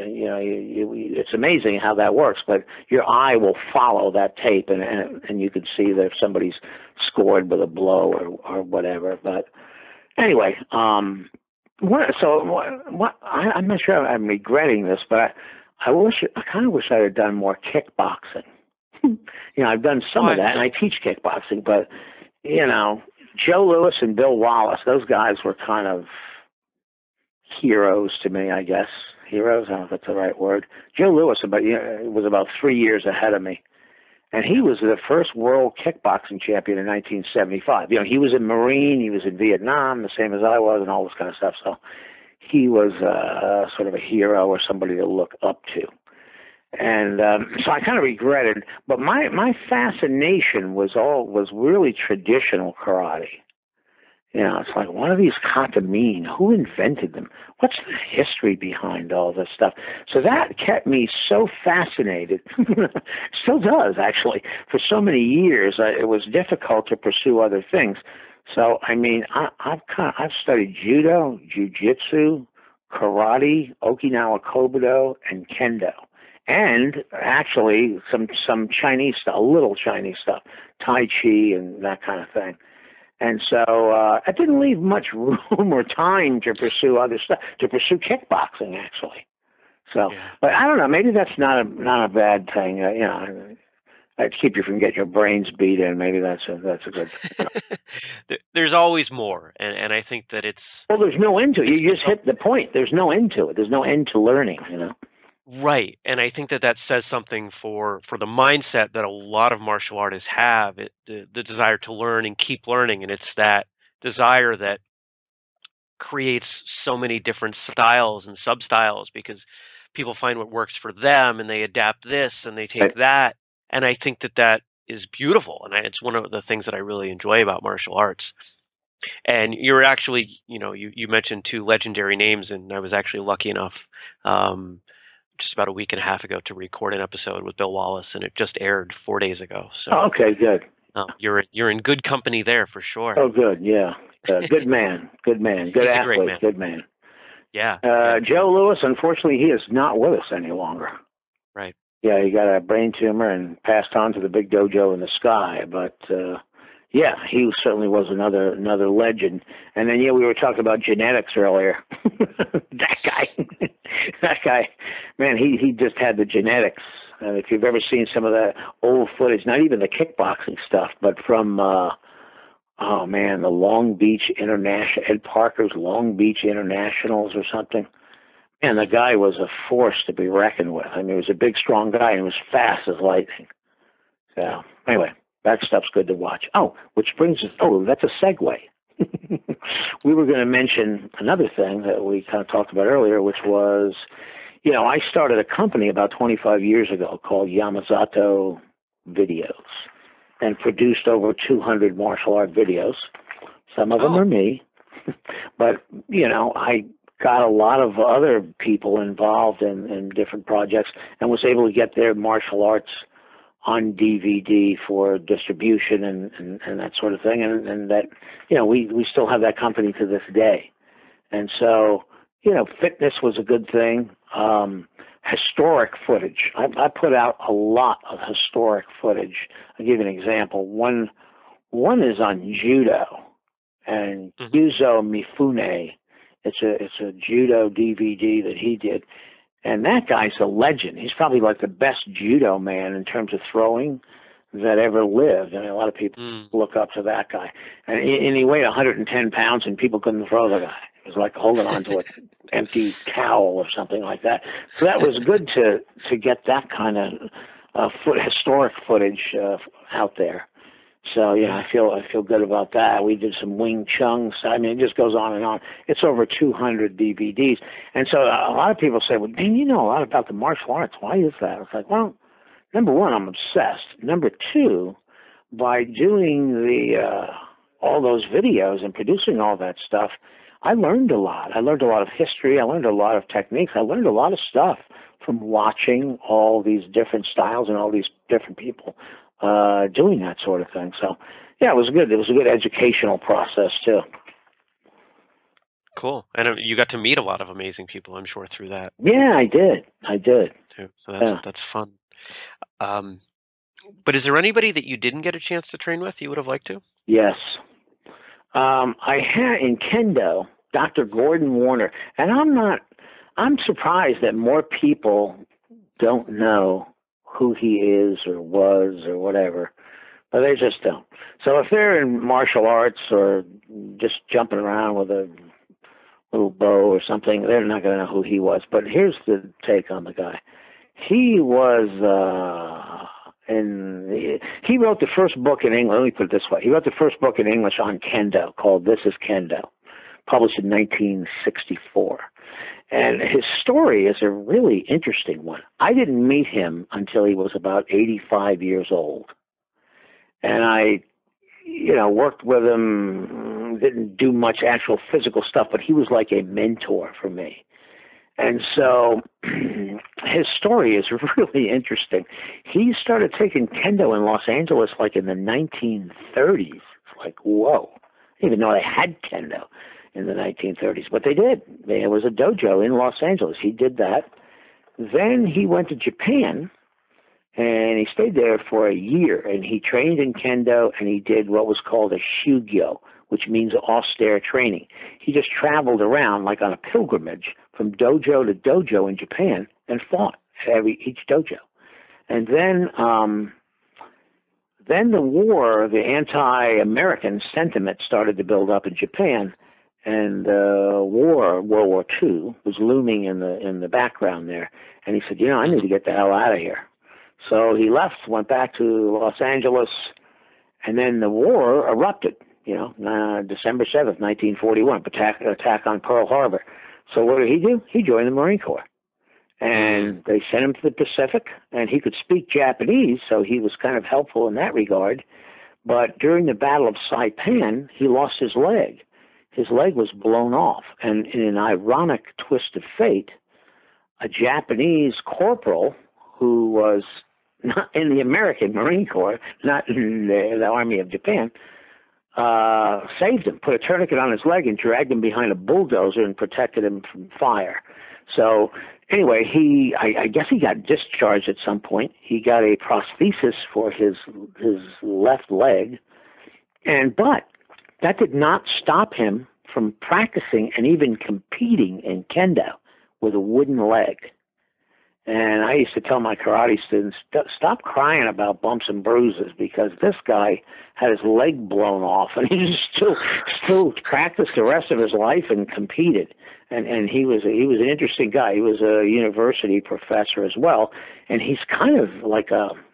It's amazing how that works, but your eye will follow that tape, and you can see that if somebody's scored with a blow or whatever. But anyway, I'm not sure I'm regretting this, but I kind of wish I had done more kickboxing. I've done some of that, and I teach kickboxing, but, Joe Louis and Bill Wallace, those guys were kind of heroes to me, I guess. Heroes, I don't know if that's the right word. Joe Louis was about 3 years ahead of me. And he was the first world kickboxing champion in 1975. He was a Marine, he was in Vietnam, the same as I was, and all this kind of stuff. So he was sort of a hero or somebody to look up to. And so I kind of regretted, but my fascination was really traditional karate. It's like, what do these kata mean? Who invented them? What's the history behind all this stuff? So that kept me so fascinated. Still does, actually. For so many years, it was difficult to pursue other things. So, I've studied judo, jiu-jitsu, karate, Okinawa Kobudo, and kendo. And actually, some Chinese stuff, a little Chinese stuff, Tai Chi and that kind of thing. And so it didn't leave much room or time to pursue other stuff, to pursue kickboxing, actually. So, yeah. But I don't know, maybe that's not a bad thing. I'd keep you from getting your brains beat in. Maybe that's a good thing. There's always more, and I think that it's... Well, there's no end to it. You just hit the point. There's no end to it. There's no end to learning, Right, and I think that says something for the mindset that a lot of martial artists have, the desire to learn and keep learning, and it's that desire that creates so many different styles and sub-styles because people find what works for them, and they adapt this, and they take that, and I think that is beautiful, and it's one of the things that I really enjoy about martial arts. And you're actually, you mentioned two legendary names, and I was actually lucky enough just about a week and a half ago to record an episode with Bill Wallace, and it just aired 4 days ago. So, okay, good. You're in good company there for sure. Oh, good, yeah. Good man, good athlete, man. Good man. Yeah. Joe Louis, unfortunately, he is not with us any longer. Right. Yeah, he got a brain tumor and passed on to the big dojo in the sky, but yeah, he certainly was another legend. And then, we were talking about genetics earlier. That guy, man, he just had the genetics. If you've ever seen some of that old footage, not even the kickboxing stuff, but from, the Long Beach International, Ed Parker's Long Beach Internationals or something. Man, the guy was a force to be reckoned with. He was a big, strong guy, and he was fast as lightning. So, anyway. That stuff's good to watch. Oh, which brings us, that's a segue. We were going to mention another thing that we kind of talked about earlier, which was, I started a company about 25 years ago called Yamazato Videos and produced over 200 martial art videos. Some of them are me. But, I got a lot of other people involved in different projects and was able to get their martial arts on DVD for distribution and that sort of thing. And that, we still have that company to this day. And so, fitness was a good thing. Historic footage. I put out a lot of historic footage. I'll give you an example. One is on judo and Yuzo Mifune. It's a judo DVD that he did. And that guy's a legend. He's probably like the best judo man in terms of throwing that ever lived. A lot of people look up to that guy. And he weighed 110 pounds, and people couldn't throw the guy. It was like holding on to an empty towel or something like that. So that was good to get that kind of historic footage out there. So I feel good about that. We did some Wing Chun. I mean, it just goes on and on. It's over 200 DVDs, and so a lot of people say, "Well, Dan, you know a lot about the martial arts. Why is that?" It's like, well, number one, I'm obsessed. Number two, by doing the all those videos and producing all that stuff, I learned a lot. I learned a lot of history. I learned a lot of techniques. I learned a lot of stuff from watching all these different styles and all these different people doing that sort of thing. So, yeah, it was good. It was a good educational process, too. Cool. And you got to meet a lot of amazing people, I'm sure, through that. Yeah, I did. Too. So that's fun. But is there anybody that you didn't get a chance to train with you would have liked to? Yes. I had in Kendo, Dr. Gordon Warner, and I'm surprised that more people don't know who he is or was or whatever, but they just don't. So if they're in martial arts or just jumping around with a little bow or something, they're not going to know who he was. But here's the take on the guy. He was, he wrote the first book in English. Let me put it this way. He wrote the first book in English on Kendo called This is Kendo, published in 1964. And his story is a really interesting one. I didn't meet him until he was about 85 years old. And I, worked with him, didn't do much actual physical stuff, but he was like a mentor for me. And so his story is really interesting. He started taking Kendo in Los Angeles like in the 1930s. It's like, whoa. I didn't even know they had Kendo in the 1930s, but they did. There was a dojo in Los Angeles. He did that. Then he went to Japan, and he stayed there for a year, and he trained in Kendo, and he did what was called a shugyo, which means austere training. He just traveled around like on a pilgrimage from dojo to dojo in Japan and fought at each dojo. And then the war, the anti-American sentiment started to build up in Japan, and World War II was looming in the background there. And he said, I need to get the hell out of here. So he left, went back to Los Angeles, and then the war erupted, December 7th, 1941, attack on Pearl Harbor. So what did he do? He joined the Marine Corps. And they sent him to the Pacific, and he could speak Japanese, so he was kind of helpful in that regard. But during the Battle of Saipan, he lost his leg. His leg was blown off, and in an ironic twist of fate, a Japanese corporal who was not in the American Marine Corps, not in the Army of Japan, saved him, put a tourniquet on his leg and dragged him behind a bulldozer and protected him from fire. So anyway, I guess he got discharged at some point. He got a prosthesis for his left leg, but that did not stop him from practicing and even competing in Kendo with a wooden leg. And I used to tell my karate students, stop crying about bumps and bruises, because this guy had his leg blown off, and he still practiced the rest of his life and competed. And he was an interesting guy. He was a university professor as well, and he's kind of like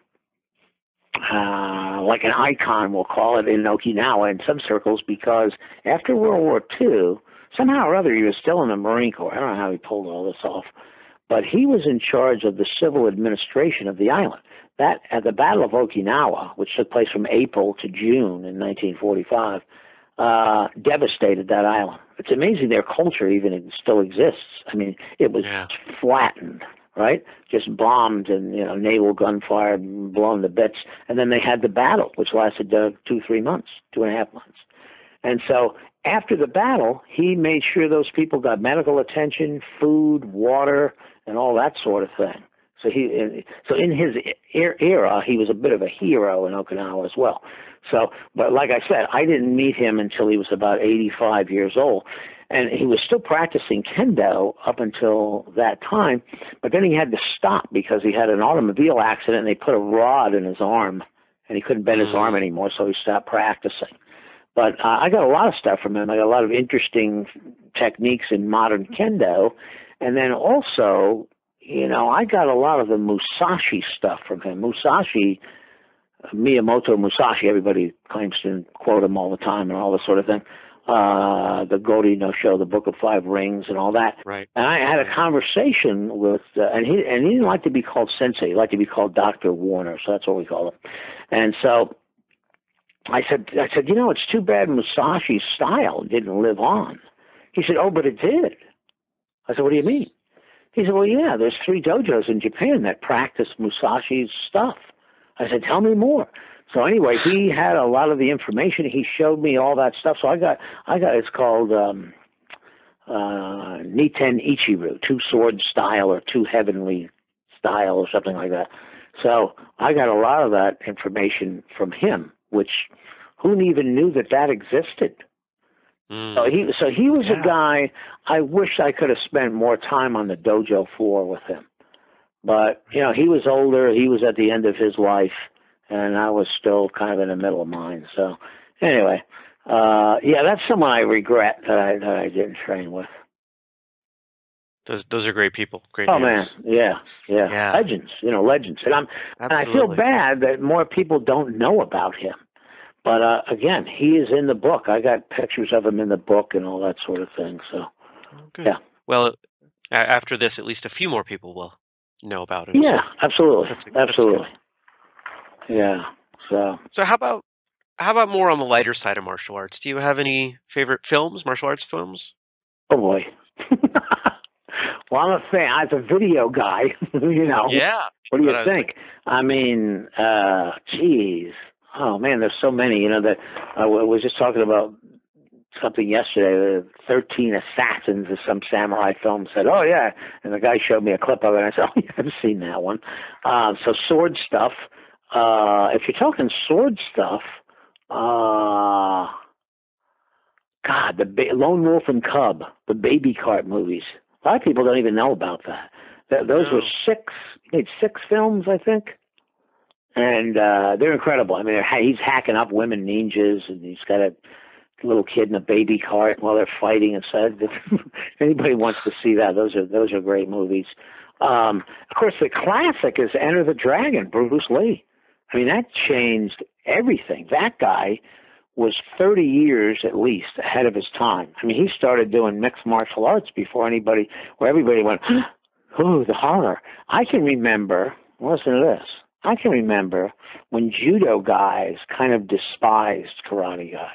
an icon, we'll call it, in Okinawa in some circles, because after World War II, somehow or other he was still in the Marine Corps. I don't know how he pulled all this off. But he was in charge of the civil administration of the island. That, at the Battle of Okinawa, which took place from April to June in 1945, devastated that island. It's amazing their culture even still exists. I mean, it was flattened, right? Just bombed and, naval gunfire, blown to bits. And then they had the battle, which lasted 2.5 months. And so after the battle, he made sure those people got medical attention, food, water, and all that sort of thing. So in his era, he was a bit of a hero in Okinawa as well. So, but like I said, I didn't meet him until he was about 85 years old. And he was still practicing Kendo up until that time, but then he had to stop because he had an automobile accident and they put a rod in his arm, and he couldn't bend his arm anymore, so he stopped practicing. But I got a lot of stuff from him. I got a lot of interesting techniques in modern Kendo. And then also, I got a lot of the Musashi stuff from him. Musashi Miyamoto Musashi. Everybody claims to quote him all the time and all this sort of thing. The Gori no Show, the Book of Five Rings, and all that. Right. And I had a conversation with, and he didn't like to be called Sensei. He liked to be called Dr. Warner, so that's what we call him. And so I said, it's too bad Musashi's style didn't live on. He said, oh, but it did. I said, what do you mean? He said, well, yeah, there's 3 dojos in Japan that practice Musashi's stuff. I said, tell me more. So anyway, he had a lot of the information. He showed me all that stuff. So I got it's called Niten Ichiru, 2 sword style or 2 heavenly style or something like that. So I got a lot of that information from him, which who even knew that existed? So he was a guy I wish I could have spent more time on the dojo floor with him. But, he was older. He was at the end of his life, and I was still kind of in the middle of mine. So anyway, that's someone I regret that I didn't train with. Those are great people. Great names. Man, yeah. Legends, legends. And I feel bad that more people don't know about him. But again, he is in the book. I got pictures of him in the book and all that sort of thing. So, yeah. Well, after this, at least a few more people will know about it. Yeah, absolutely, absolutely. Yeah. So how about more on the lighter side of martial arts? Do you have any favorite films, martial arts films? Oh boy. Well, I'm a fan. I'm a video guy. Yeah. What do you think? I mean, geez. Oh man, there's so many. That I was just talking about something yesterday. 13 Assassins of some samurai film. Said, oh yeah, and the guy showed me a clip of it. And I said, oh yeah, I've seen that one. So sword stuff. If you're talking sword stuff, God, the Lone Wolf and Cub, the Baby Cart movies. A lot of people don't even know about that. Those were 6 films, I think. And they're incredible. I mean, he's hacking up women ninjas, and he's got a little kid in a baby cart while they're fighting inside. If anybody wants to see that, those are great movies. Of course, the classic is Enter the Dragon, Bruce Lee. I mean, that changed everything. That guy was 30 years at least ahead of his time. I mean, he started doing mixed martial arts before where everybody went, oh, the horror. I can remember, listen to this. I can remember when judo guys kind of despised karate guys.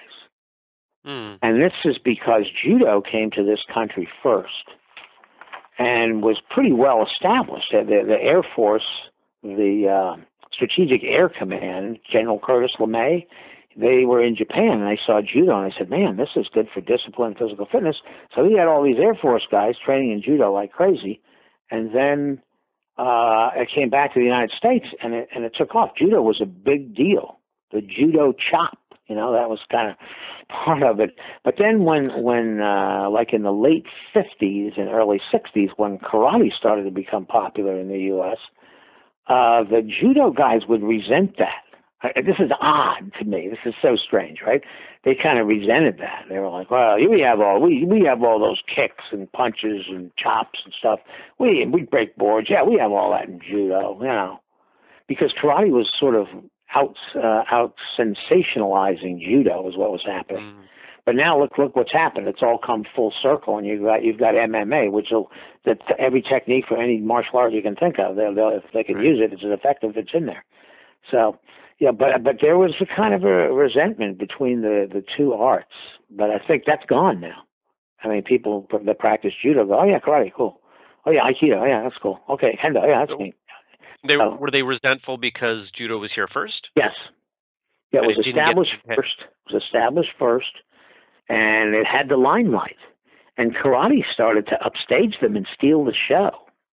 And this is because judo came to this country first and was pretty well established. The Air Force, the Strategic Air Command, General Curtis LeMay, they were in Japan, and I saw judo, and I said, man, this is good for discipline and physical fitness. So he had all these Air Force guys training in judo like crazy, and then it came back to the United States, and it took off. Judo was a big deal. The judo chop, that was kind of part of it. But then when like in the late 50s and early 60s, when karate started to become popular in the U.S., the judo guys would resent that. This is odd to me. This is so strange, right? They kind of resented that. They were like, "Well, we have all those kicks and punches and chops and stuff. We break boards. Yeah, we have all that in judo, because karate was sort of out sensationalizing judo is what was happening. But now look what's happened. It's all come full circle, and you've got MMA, that every technique for any martial art you can think of, if they can use it, it's as effective. It's in there. So. Yeah, but there was a kind of a resentment between the two arts. But I think that's gone now. I mean, people that practice judo go, oh yeah, karate, cool. Oh yeah, aikido, oh yeah, that's cool. Okay, kendo, oh yeah, that's neat. Were they resentful because judo was here first? Yes. Yeah, it was established first. It was established first, and it had the limelight. And karate started to upstage them and steal the show.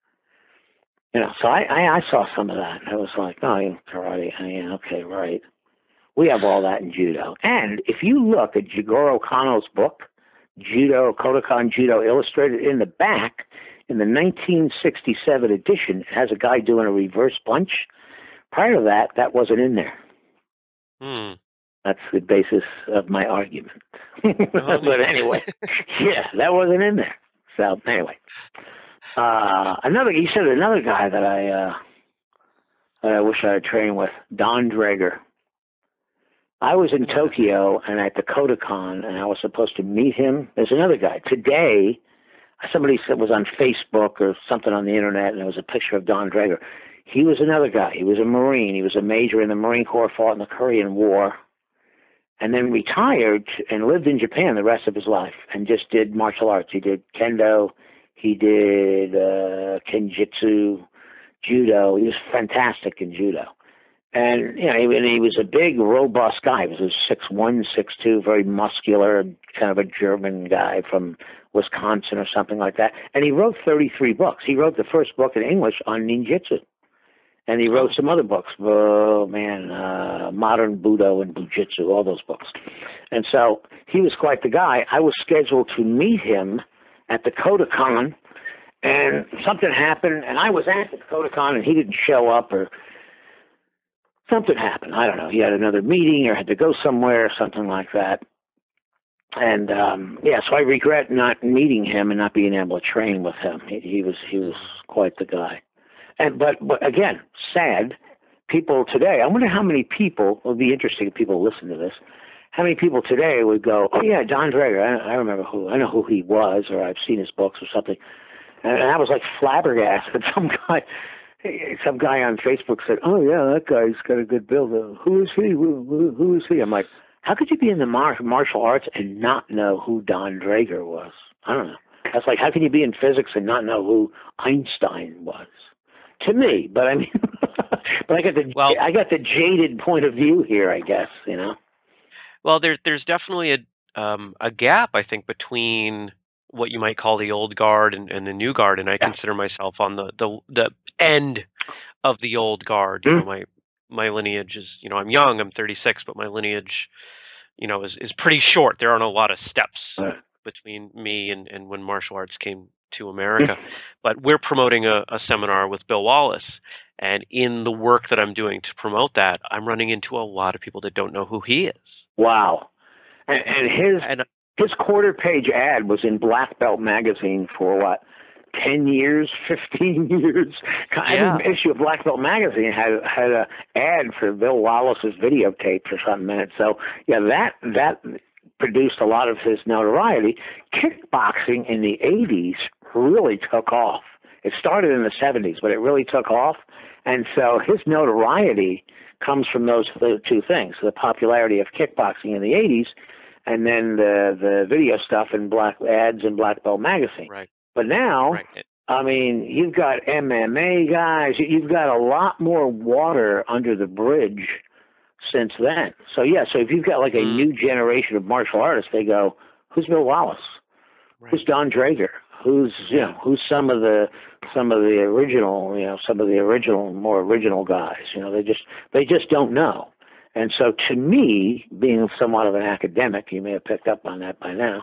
So I saw some of that. I was like, oh, karate, yeah, okay, right. We have all that in judo. And if you look at Jigoro Kano's book, Judo, Kodokan Judo Illustrated, in the back, in the 1967 edition, it has a guy doing a reverse punch. Prior to that, that wasn't in there. That's the basis of my argument. But anyway, yeah, that wasn't in there. So anyway. Another guy that that I wish I had trained with. Don Draeger. I was in Tokyo and at the Kodokan, and I was supposed to meet him. There's another guy. Today, somebody said was on Facebook or something on the internet, and there was a picture of Don Draeger. He was another guy. He was a Marine. He was a major in the Marine Corps, fought in the Korean War, and then retired and lived in Japan the rest of his life and just did martial arts. He did kendo. He did kenjutsu, judo. He was fantastic in judo. And, you know, he was a big, robust guy. He was 6'1", 6'2", very muscular, kind of a German guy from Wisconsin or something like that. And he wrote 33 books. He wrote the first book in English on ninjutsu. And he wrote some other books, Modern Budo and Bujitsu, all those books. And so he was quite the guy. I was scheduled to meet him at the Kodokan, and something happened, and I was at the Kodokan, and he didn't show up, or something happened. I don't know. He had another meeting or had to go somewhere or something like that. And, so I regret not meeting him and not being able to train with him. He was quite the guy. But again, sad. People today, I wonder how many people, it would be interesting if people listen to this, how many people today would go, oh yeah, Don Draeger, I remember I know who he was, or I've seen his books or something. And I was like flabbergasted. Some guy on Facebook said, oh yeah, that guy's got a good build. Who is he? Who is he? I'm like, how could you be in the martial arts and not know who Don Draeger was? I don't know. That's like, how can you be in physics and not know who Einstein was? To me, but I mean, but I got the jaded point of view here, I guess, you know. Well, there's definitely a gap, I think, between what you might call the old guard and the new guard, and I consider myself on the end of the old guard. You know, my lineage is, you know, I'm young, I'm 36, but my lineage, you know, is pretty short. There aren't a lot of steps between me and when martial arts came to America. But we're promoting a seminar with Bill Wallace, and in the work that I'm doing to promote that, I'm running into a lot of people that don't know who he is. Wow. And his quarter-page ad was in Black Belt magazine for what, 10 years, 15 years? Every issue of Black Belt magazine had a ad for Bill Wallace's videotapes or something in it. So yeah, that produced a lot of his notoriety. Kickboxing in the 80s really took off. It started in the 70s, but it really took off. And so his notoriety comes from those two things, the popularity of kickboxing in the 80s and then the video stuff and ads in Black Belt magazine. Right. But now, I mean, you've got MMA guys. You've got a lot more water under the bridge since then. So if you've got like a new generation of martial artists, they go, who's Bill Wallace? Right. Who's Don Draeger? Who's some of the original, more original guys? You know, they just don't know. And so to me, being somewhat of an academic, you may have picked up on that by now.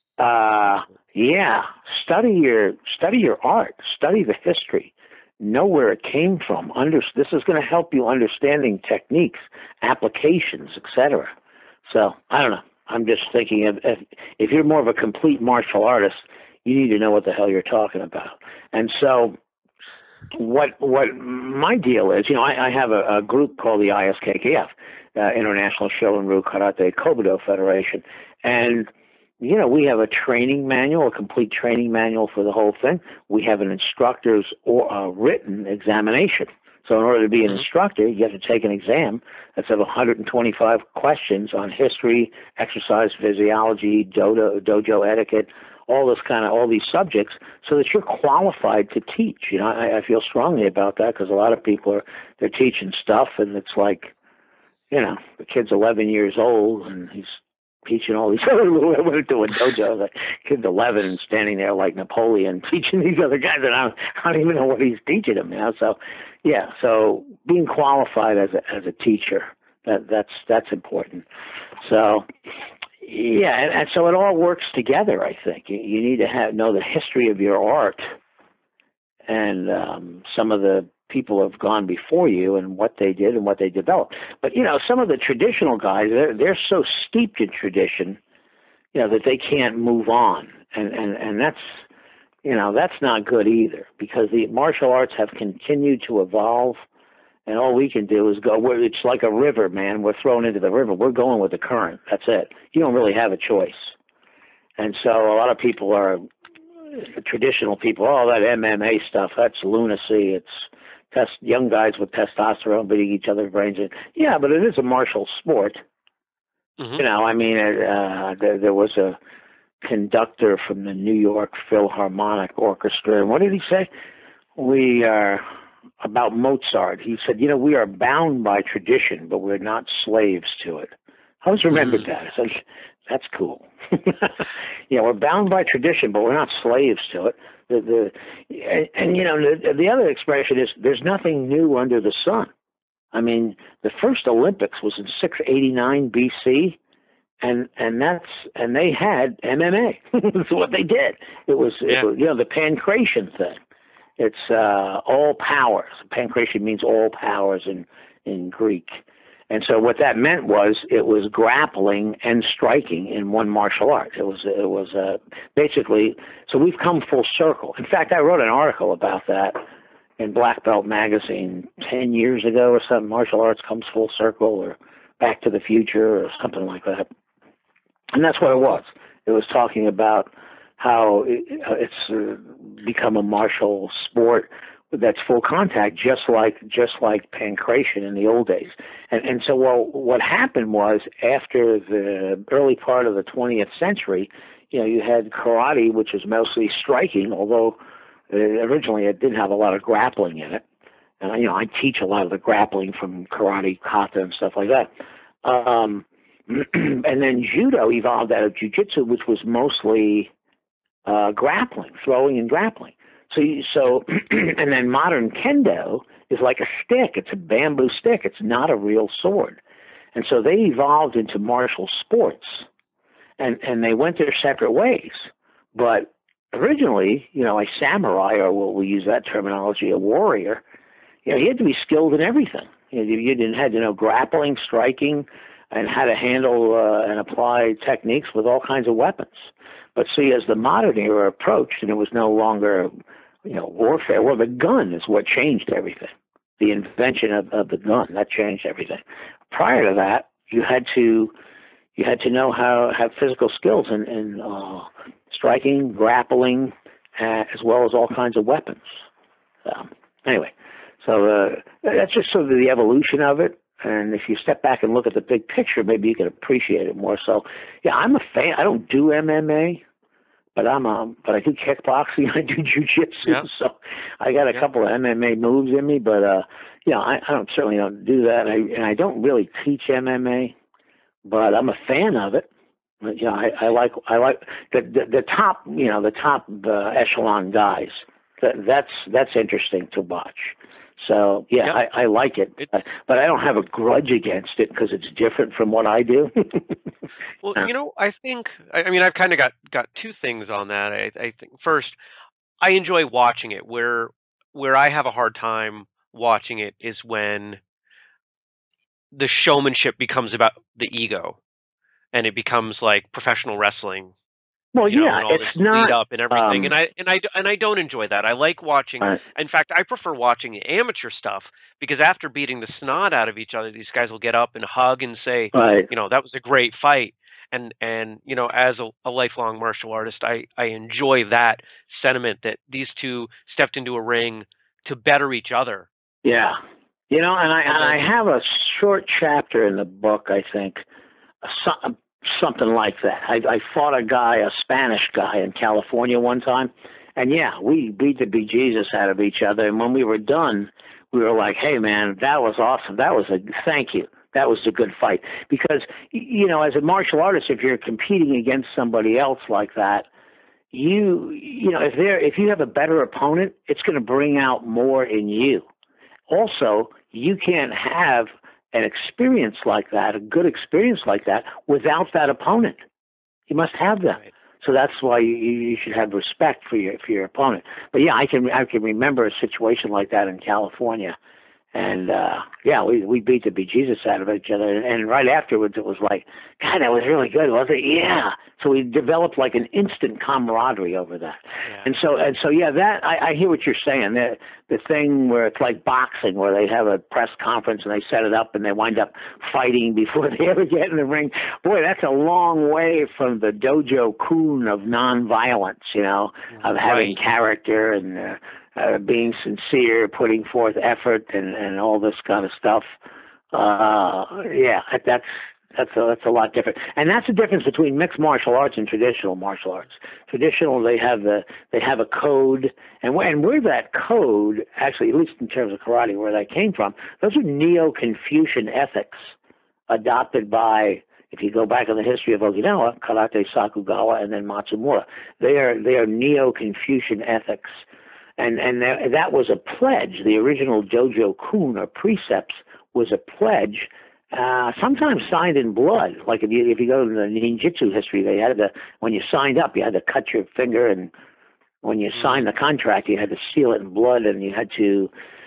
Study your art, study the history, know where it came from. This is going to help you understanding techniques, applications, etc. So I don't know. I'm just thinking if you're more of a complete martial artist, you need to know what the hell you're talking about. And so what my deal is, you know, I have a group called the ISKKF, International Shorin Ryu Karate Kobudo Federation, and you know, we have a training manual, a complete training manual for the whole thing. We have an instructor's written examination. So in order to be an instructor, you have to take an exam that's of 125 questions on history, exercise physiology, dojo etiquette, all these subjects, so that you're qualified to teach. You know, I feel strongly about that because a lot of people they're teaching stuff, and it's like, you know, the kid's 11 years old and he's teaching all these other I went to a dojo. The kid's 11 and standing there like Napoleon teaching these other guys, and I don't even know what he's teaching them. You know, so being qualified as a teacher, that's important. So and so it all works together. I think you need to know the history of your art, and some of the people have gone before you and what they did and what they developed. But, you know, some of the traditional guys, they're so steeped in tradition, you know, that they can't move on. And that's, you know, that's not good either, because the martial arts have continued to evolve And all we can do is go. It's like a river, man. We're thrown into the river. We're going with the current. That's it. You don't really have a choice. And so a lot of people are traditional people. Oh, that MMA stuff, that's lunacy. It's young guys with testosterone beating each other's brains in. Yeah, but it is a martial sport. Mm-hmm. You know, I mean, there was a conductor from the New York Philharmonic Orchestra. And what did he say? We are about Mozart. He said, you know, we are bound by tradition, but we're not slaves to it. I always remembered that. I said, that's cool. Yeah, we're bound by tradition, but we're not slaves to it. And you know, the other expression is there's nothing new under the sun. I mean, the first Olympics was in 689 BC, and they had MMA. That's what they did. It was you know, the pancration thing. It's all powers. Pancration means all powers in Greek. And so what that meant was it was grappling and striking in one martial art. It was basically, so we've come full circle. In fact, I wrote an article about that in Black Belt magazine 10 years ago or something. Martial arts comes full circle, or Back to the Future, or something like that. And that's what it was. It was talking about how it's become a martial sport that's full contact, just like pancration in the old days. And so, well, what happened was, after the early part of the 20th century, you know, you had karate, which was mostly striking, although originally it didn't have a lot of grappling in it. You know, I teach a lot of the grappling from karate, kata, and stuff like that. And then judo evolved out of jiu-jitsu, which was mostly grappling, throwing and grappling. So, and then modern kendo is like a stick. It's a bamboo stick. It's not a real sword. And so they evolved into martial sports, and they went their separate ways. But originally, you know, a samurai, or we'll use that terminology, a warrior, you know, he had to be skilled in everything. You had to know grappling, striking, and how to handle and apply techniques with all kinds of weapons. But see, as the modern era approached, and it was no longer, you know, warfare, well, the gun is what changed everything. The invention of the gun, that changed everything. Prior to that, you had to know how to have physical skills in striking, grappling, as well as all kinds of weapons. Anyway, so that's just sort of the evolution of it. And if you step back and look at the big picture, maybe you can appreciate it more. So, yeah, I'm a fan. I don't do MMA, but I do kickboxing. I do jiu-jitsu. Yep. So I got a couple of MMA moves in me. But yeah, I certainly don't do that. And I don't really teach MMA, but I'm a fan of it. But, you know, I like the top, you know, the top echelon guys. That's interesting to watch. So, yeah, I like it, but I don't have a grudge against it because it's different from what I do. Well, you know, I mean, I've kind of got two things on that. I think, first, I enjoy watching it. Where I have a hard time watching it is when the showmanship becomes about the ego, and it becomes like professional wrestling. Well, yeah, it's not lead up and everything, and I don't enjoy that. I like watching. In fact, I prefer watching the amateur stuff, because after beating the snot out of each other, these guys will get up and hug and say, you know, that was a great fight. And you know, as a lifelong martial artist, I enjoy that sentiment that these two stepped into a ring to better each other. Yeah, you know, and I have a short chapter in the book, I think. Something like that. I fought a Spanish guy in California one time, and yeah, we beat the bejesus out of each other. And when we were done, we were like, "Hey, man, that was awesome. Thank you. That was a good fight." Because, you know, as a martial artist, if you're competing against somebody else like that, you know, if you have a better opponent, it's going to bring out more in you. Also, you can't have an experience like that, a good experience like that, without that opponent. You must have that. Right. So that's why you should have respect for your opponent. But yeah, I can remember a situation like that in California, And yeah, we beat the bejesus out of each other. And right afterwards, it was like, God, that was really good, wasn't it? Yeah. So we developed like an instant camaraderie over that. Yeah. And so yeah, that I hear what you're saying. The thing where it's like boxing, where they have a press conference and they set it up and they wind up fighting before they ever get in the ring. Boy, that's a long way from the dojo kun of nonviolence, of having character and being sincere, putting forth effort, and all this kind of stuff. Yeah, that's a lot different, and that's the difference between mixed martial arts and traditional martial arts. Traditional, they have a code, and where that code actually, at least in terms of karate, where that came from, those are Neo-Confucian ethics adopted by. If you go back in the history of Okinawa, Karate Sakugawa and then Matsumura, they are Neo-Confucian ethics. And that was a pledge. The original dojo kun or precepts was a pledge, sometimes signed in blood. Like if you go to the ninjutsu history, they had when you signed up, you had to cut your finger, and when you signed the contract, you had to seal it in blood, and you had to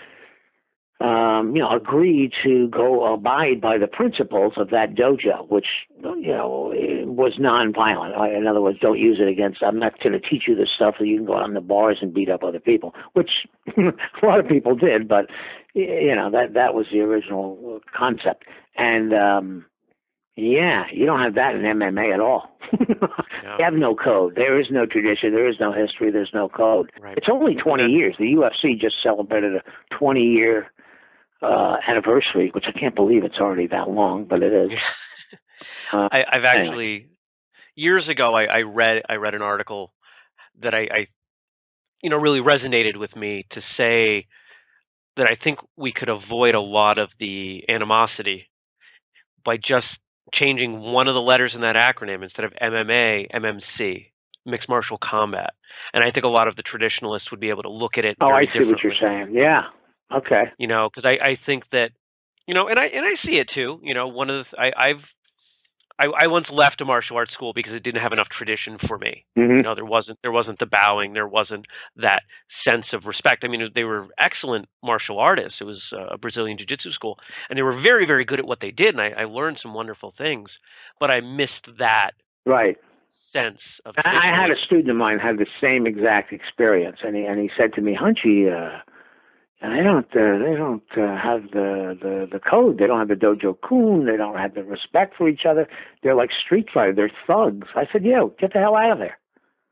agree to go abide by the principles of that dojo, which, was nonviolent. In other words, don't use it against, I'm not going to teach you this stuff so you can go out in the bars and beat up other people, which a lot of people did, but, that was the original concept. And, yeah, you don't have that in MMA at all. You have no code. There is no tradition. There is no history. There's no code. Right. It's only 20 years. The UFC just celebrated a 20-year anniversary, which I can't believe it's already that long, but it is. I've actually, years ago, I read an article that I really resonated with me, to say that I think we could avoid a lot of the animosity by just changing one of the letters in that acronym. Instead of MMA, MMC, mixed martial combat. And I think a lot of the traditionalists would be able to look at it. Oh, I see what you're saying. Yeah. Okay. Because I think that, and I see it too. One of the I once left a martial arts school because it didn't have enough tradition for me. Mm-hmm. There wasn't the bowing, there wasn't that sense of respect. I mean, they were excellent martial artists. It was a Brazilian jiu-jitsu school, and they were very, very good at what they did, and I learned some wonderful things. But I missed that sense of. I had a student of mine had the same exact experience, and he said to me, Hanshi, they don't have the code. They don't have the dojo kun. They don't have the respect for each other. They're like street fighters. They're thugs. I said, get the hell out of there.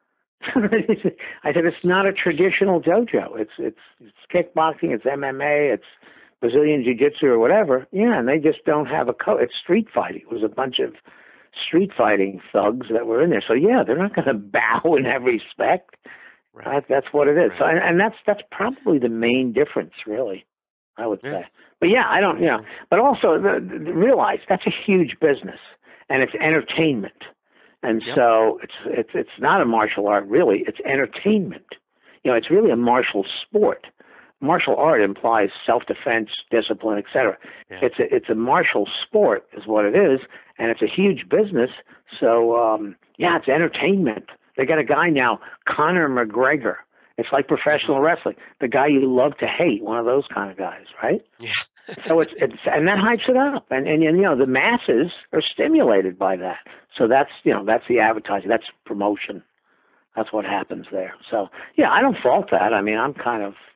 I said, it's not a traditional dojo. It's kickboxing. It's MMA. It's Brazilian jiu-jitsu or whatever. Yeah, and they just don't have a code. It's street fighting. It was a bunch of street fighting thugs that were in there. So yeah, they're not going to bow in every respect. Right. That's what it is. Right. So, and that's probably the main difference, really, I would say. But yeah, I don't, but also realize that's a huge business, and it's entertainment, and so it's not a martial art, really. It's entertainment. It's really a martial sport. Martial art implies self-defense, discipline, etc. Yeah. It's a martial sport, is what it is, and it's a huge business. So it's entertainment. They got a guy now, Conor McGregor. It's like professional wrestling. The guy you love to hate, one of those kind of guys, right? Yeah. So it's and that hypes it up, and the masses are stimulated by that. So that's the advertising, that's promotion, that's what happens there. So yeah, I don't fault that. I mean, I'm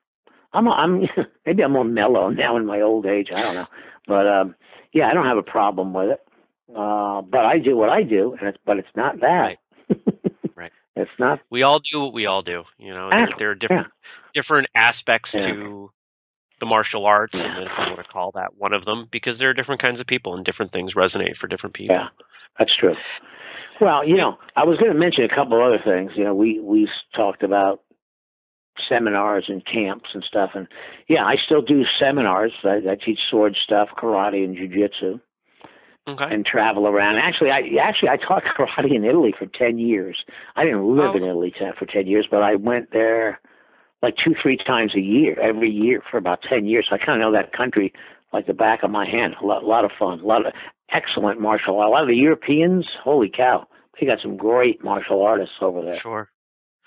maybe I'm more mellow now in my old age. I don't know, but I don't have a problem with it. But I do what I do, and it's not that. Right. Right. It's not. We all do what we all do. There are different aspects to the martial arts, and if you want to call that one of them, because there are different kinds of people and different things resonate for different people. Yeah, that's true. Well, I was going to mention a couple other things. We talked about seminars and camps and stuff, and I still do seminars. I teach sword stuff, karate, and jiu-jitsu. Okay. And travel around. Actually, I taught karate in Italy for 10 years. I didn't live in Italy for 10 years, but I went there like 2-3 times a year, every year for about 10 years. So I kind of know that country like the back of my hand. A lot of fun, a lot of excellent martial art. A lot of the Europeans, holy cow, they got some great martial artists over there. Sure.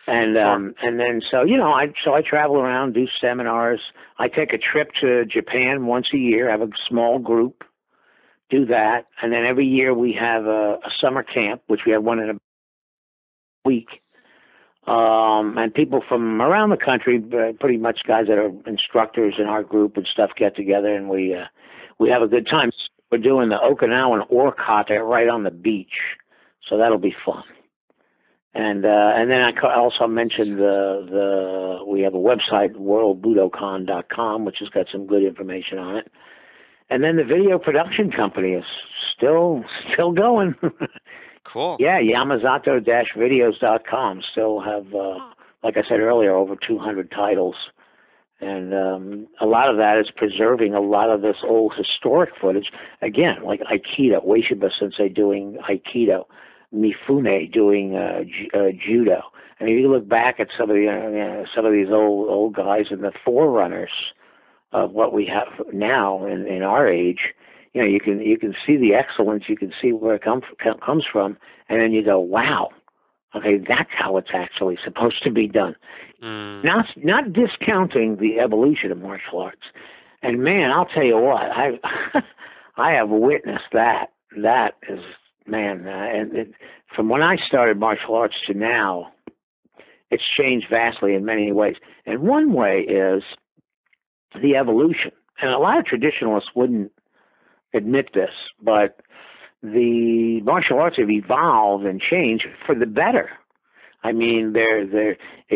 And then so I travel around, do seminars. I take a trip to Japan once a year. I have a small group, do that, and then every year we have a summer camp, which we have one in a week. And people from around the country, pretty much guys that are instructors in our group and stuff, get together, and we have a good time. We're doing the Okinawan Ore Kata right on the beach, so that'll be fun. And then I also mentioned we have a website, worldbudokan.com, which has got some good information on it. And then the video production company is still going. Cool. Yeah, Yamazato-videos.com still have, like I said earlier, over 200 titles. And a lot of that is preserving a lot of this old historic footage. Again, like Aikido, Ueshiba Sensei doing Aikido, Mifune doing judo. I mean, if you look back at some of these old guys and the forerunners of what we have now in our age, you can see the excellence, you can see where it comes from, and then you go, wow, okay, that's how it's actually supposed to be done. Not discounting the evolution of martial arts. And man, I'll tell you what, I have witnessed that. That is, man, and from when I started martial arts to now, it's changed vastly in many ways. And one way is the evolution. And a lot of traditionalists wouldn't admit this, but the martial arts have evolved and changed for the better. I mean, there's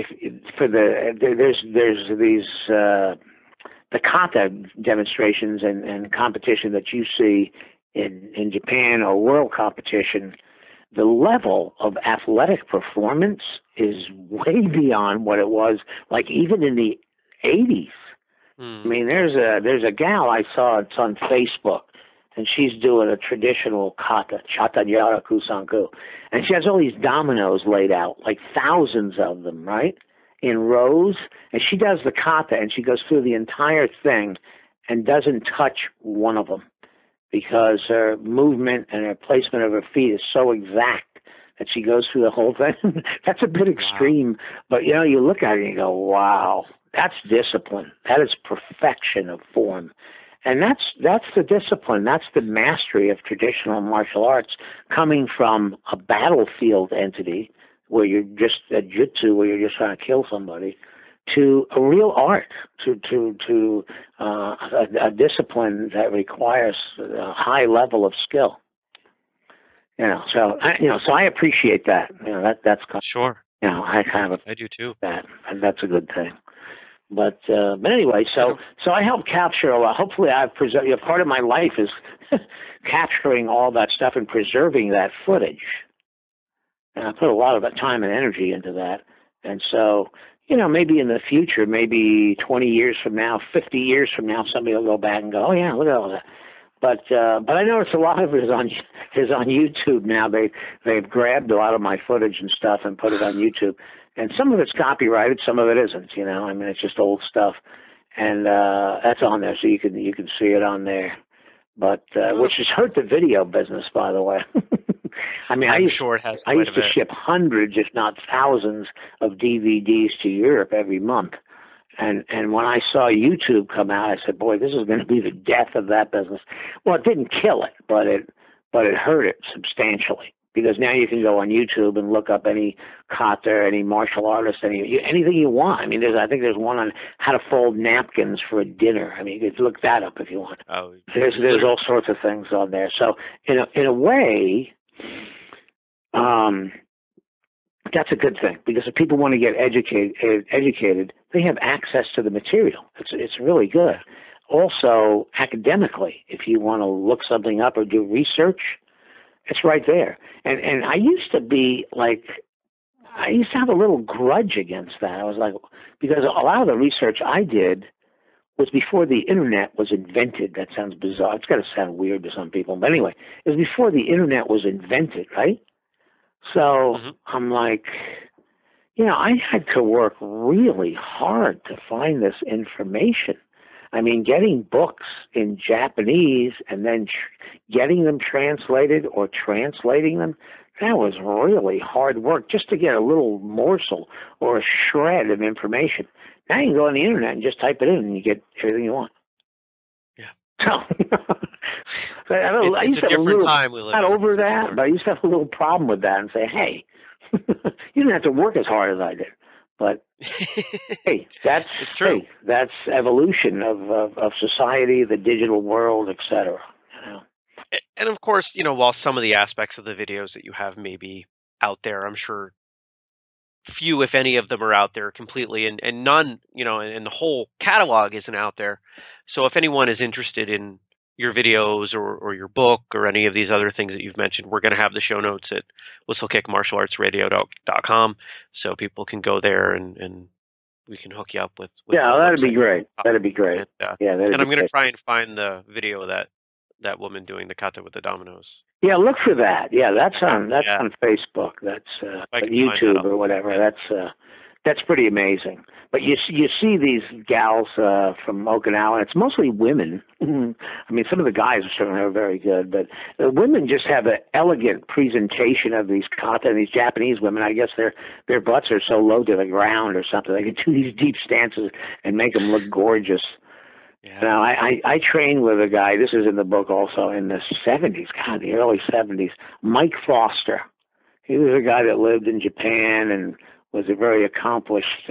these the kata demonstrations and competition that you see in Japan or world competition. The level of athletic performance is way beyond what it was like even in the 80s. I mean, there's a gal I saw, it's on Facebook, and she's doing a traditional kata, Chatanyara Kusanku, and she has all these dominoes laid out, like thousands of them, right, in rows, and she does the kata, and she goes through the entire thing and doesn't touch one of them because her movement and her placement of her feet is so exact that she goes through the whole thing. That's a bit extreme, but, you look at it and you go, wow. That's discipline. That is perfection of form. And that's the discipline. That's the mastery of traditional martial arts coming from a battlefield entity where you're just a jutsu, where you're just trying to kill somebody, to a real art, to a discipline that requires a high level of skill. So I appreciate that. That's sure. I do too. That, and that's a good thing. But anyway, so I help capture a lot. Hopefully, I've preserved. Part of my life is capturing all that stuff and preserving that footage. And I put a lot of time and energy into that. And so, maybe in the future, maybe 20 years from now, 50 years from now, somebody will go back and go, "Oh yeah, look at all that." But I notice a lot of it is on YouTube now. They've grabbed a lot of my footage and stuff and put it on YouTube. And some of it's copyrighted, some of it isn't. I mean, it's just old stuff, and that's on there, so you can see it on there. But which has hurt the video business, by the way. I mean, I'm sure it has. I used to ship hundreds, if not thousands, of DVDs to Europe every month. And when I saw YouTube come out, I said, "Boy, this is going to be the death of that business." Well, it didn't kill it, but it hurt it substantially. Because now you can go on YouTube and look up any kata, any martial artist, anything you want. I mean, I think there's one on how to fold napkins for a dinner. I mean, you can look that up if you want. Oh, there's all sorts of things on there. So in a way, that's a good thing because if people want to get educated, they have access to the material. It's really good. Also, academically, if you want to look something up or do research, it's right there. And I used to have a little grudge against that. I was like, because a lot of the research I did was before the internet was invented. That sounds bizarre. It's got to sound weird to some people. But anyway, it was before the internet was invented, right? So I'm like, I had to work really hard to find this information. I mean, getting books in Japanese and then getting them translated or translating them That was really hard work just to get a little morsel or a shred of information. Now you can go on the internet and just type it in and you get everything you want. Yeah. So, I used to have a little time not over that, but I used to have a little problem with that and say, hey, you didn't have to work as hard as I did. But hey, that's true. Hey, that's evolution of society, the digital world, etc. You know? And of course, while some of the aspects of the videos that you have may be out there, I'm sure few, if any, of them are out there completely, and none, and the whole catalog isn't out there. So if anyone is interested in your videos or your book or any of these other things that you've mentioned, we're going to have the show notes at whistlekickmartialartsradio.com, so people can go there and we can hook you up with yeah, that'd be great. That'd be great. And I'm going to try and find the video of that woman doing the kata with the dominoes. Yeah, look for that. Yeah, that's on Facebook. That's YouTube or whatever. That's pretty amazing. But you see these gals from Okinawa. It's mostly women. I mean, some of the guys are certainly very good, but the women just have an elegant presentation of these kata. And these Japanese women, I guess their butts are so low to the ground or something. They can do these deep stances and make them look gorgeous. Yeah. Now, I trained with a guy, this is in the book also, in the 70s, the early 70s, Mike Foster. He was a guy that lived in Japan and was a very accomplished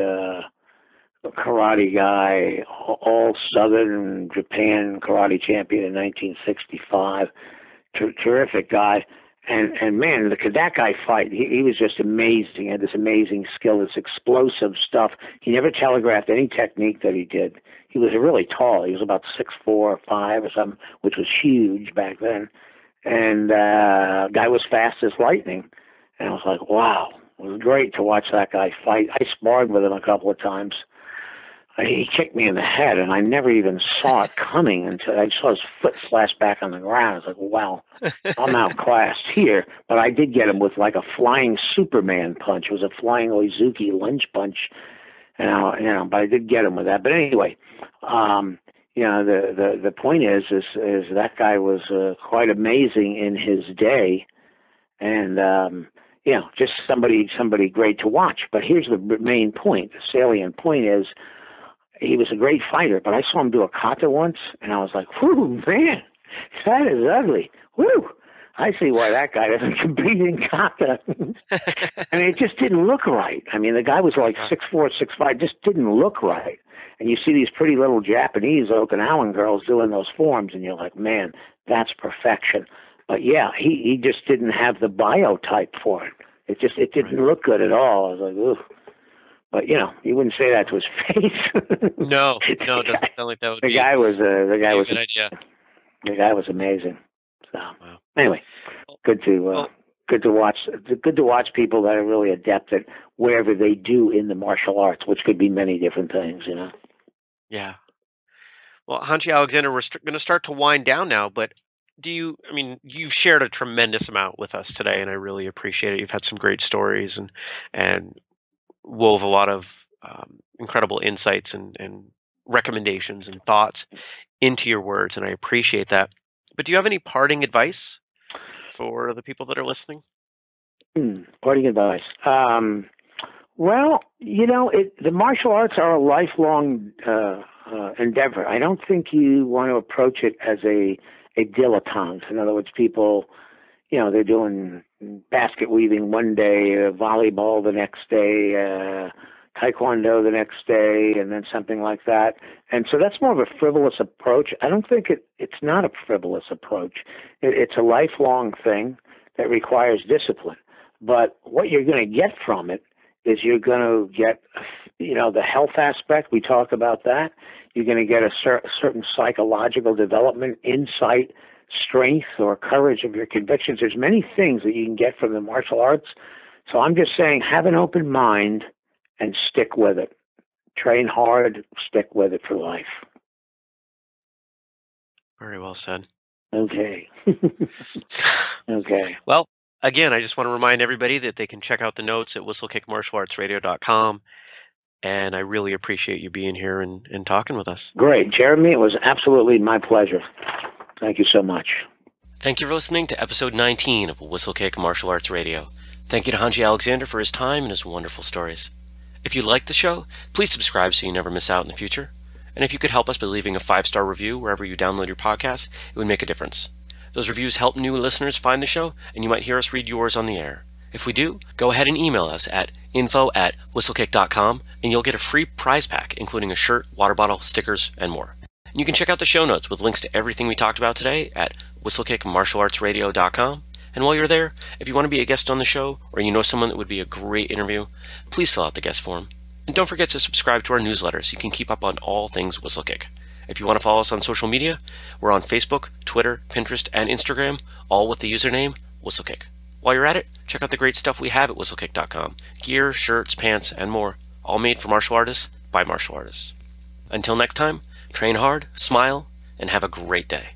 karate guy, all Southern Japan karate champion in 1965. Terrific guy. And man, that guy fight, he was just amazing. He had this amazing skill, this explosive stuff. He never telegraphed any technique that he did. He was really tall. He was about 6'4" or 5 or something, which was huge back then. And guy was fast as lightning. And I was like, wow, it was great to watch that guy fight. I sparred with him a couple of times. He kicked me in the head, and I never even saw it coming until I saw his foot splash back on the ground. I was like, wow, I'm outclassed here. But I did get him with like a flying Superman punch. It was a flying Oizuki lunge punch. But I did get him with that. But anyway, the point is that guy was quite amazing in his day, and just somebody great to watch. But here's the main point. The salient point is he was a great fighter. But I saw him do a kata once, and I was like, whew, man, that is ugly. Whew. I see why that guy doesn't compete in kata. And it just didn't look right. I mean, the guy was like 6'4", 6'5", just didn't look right. And you see these pretty little Japanese Okinawan girls doing those forms, and you're like, man, that's perfection. But yeah, he just didn't have the biotype for it. It didn't look good at all. I was like, ooh. But you wouldn't say that to his face. No, it doesn't sound like that would be. The guy was a good idea. The guy was amazing. So anyway, good to watch. Good to watch people that are really adept at wherever they do in the martial arts, which could be many different things. Yeah. Well, Hanshi Alexander, we're going to start to wind down now, but you've shared a tremendous amount with us today, and I really appreciate it. You've had some great stories and wove a lot of incredible insights and recommendations and thoughts into your words, and I appreciate that. But do you have any parting advice for the people that are listening? Parting advice. Well, the martial arts are a lifelong endeavor. I don't think you want to approach it as a dilettante. In other words, people, they're doing basket weaving one day, volleyball the next day, taekwondo the next day, and then something like that. And so that's more of a frivolous approach. I don't think it's not a frivolous approach. It's a lifelong thing that requires discipline. But what you're going to get from it is you're going to get, the health aspect. We talk about that. You're going to get a certain psychological development, insight, strength, or courage of your convictions. There's many things that you can get from the martial arts. So I'm just saying, have an open mind and stick with it. Train hard, stick with it for life. Very well said. Okay. Okay. Well, again, I just want to remind everybody that they can check out the notes at whistlekickmartialartsradio.com. And I really appreciate you being here and talking with us. Great. Jeremy, it was absolutely my pleasure. Thank you so much. Thank you for listening to episode 19 of Whistlekick Martial Arts Radio. Thank you to Hanshi Alexander for his time and his wonderful stories. If you like the show, please subscribe so you never miss out in the future. And if you could help us by leaving a 5-star review wherever you download your podcast, it would make a difference. Those reviews help new listeners find the show, and you might hear us read yours on the air. If we do, go ahead and email us at info@whistlekick.com, and you'll get a free prize pack, including a shirt, water bottle, stickers, and more. And you can check out the show notes with links to everything we talked about today at whistlekickmartialartsradio.com. And while you're there, if you want to be a guest on the show, or you know someone that would be a great interview, please fill out the guest form. And don't forget to subscribe to our newsletter so you can keep up on all things Whistlekick. If you want to follow us on social media, we're on Facebook, Twitter, Pinterest, and Instagram, all with the username Whistlekick. While you're at it, check out the great stuff we have at whistlekick.com. Gear, shirts, pants, and more, all made for martial artists by martial artists. Until next time, train hard, smile, and have a great day.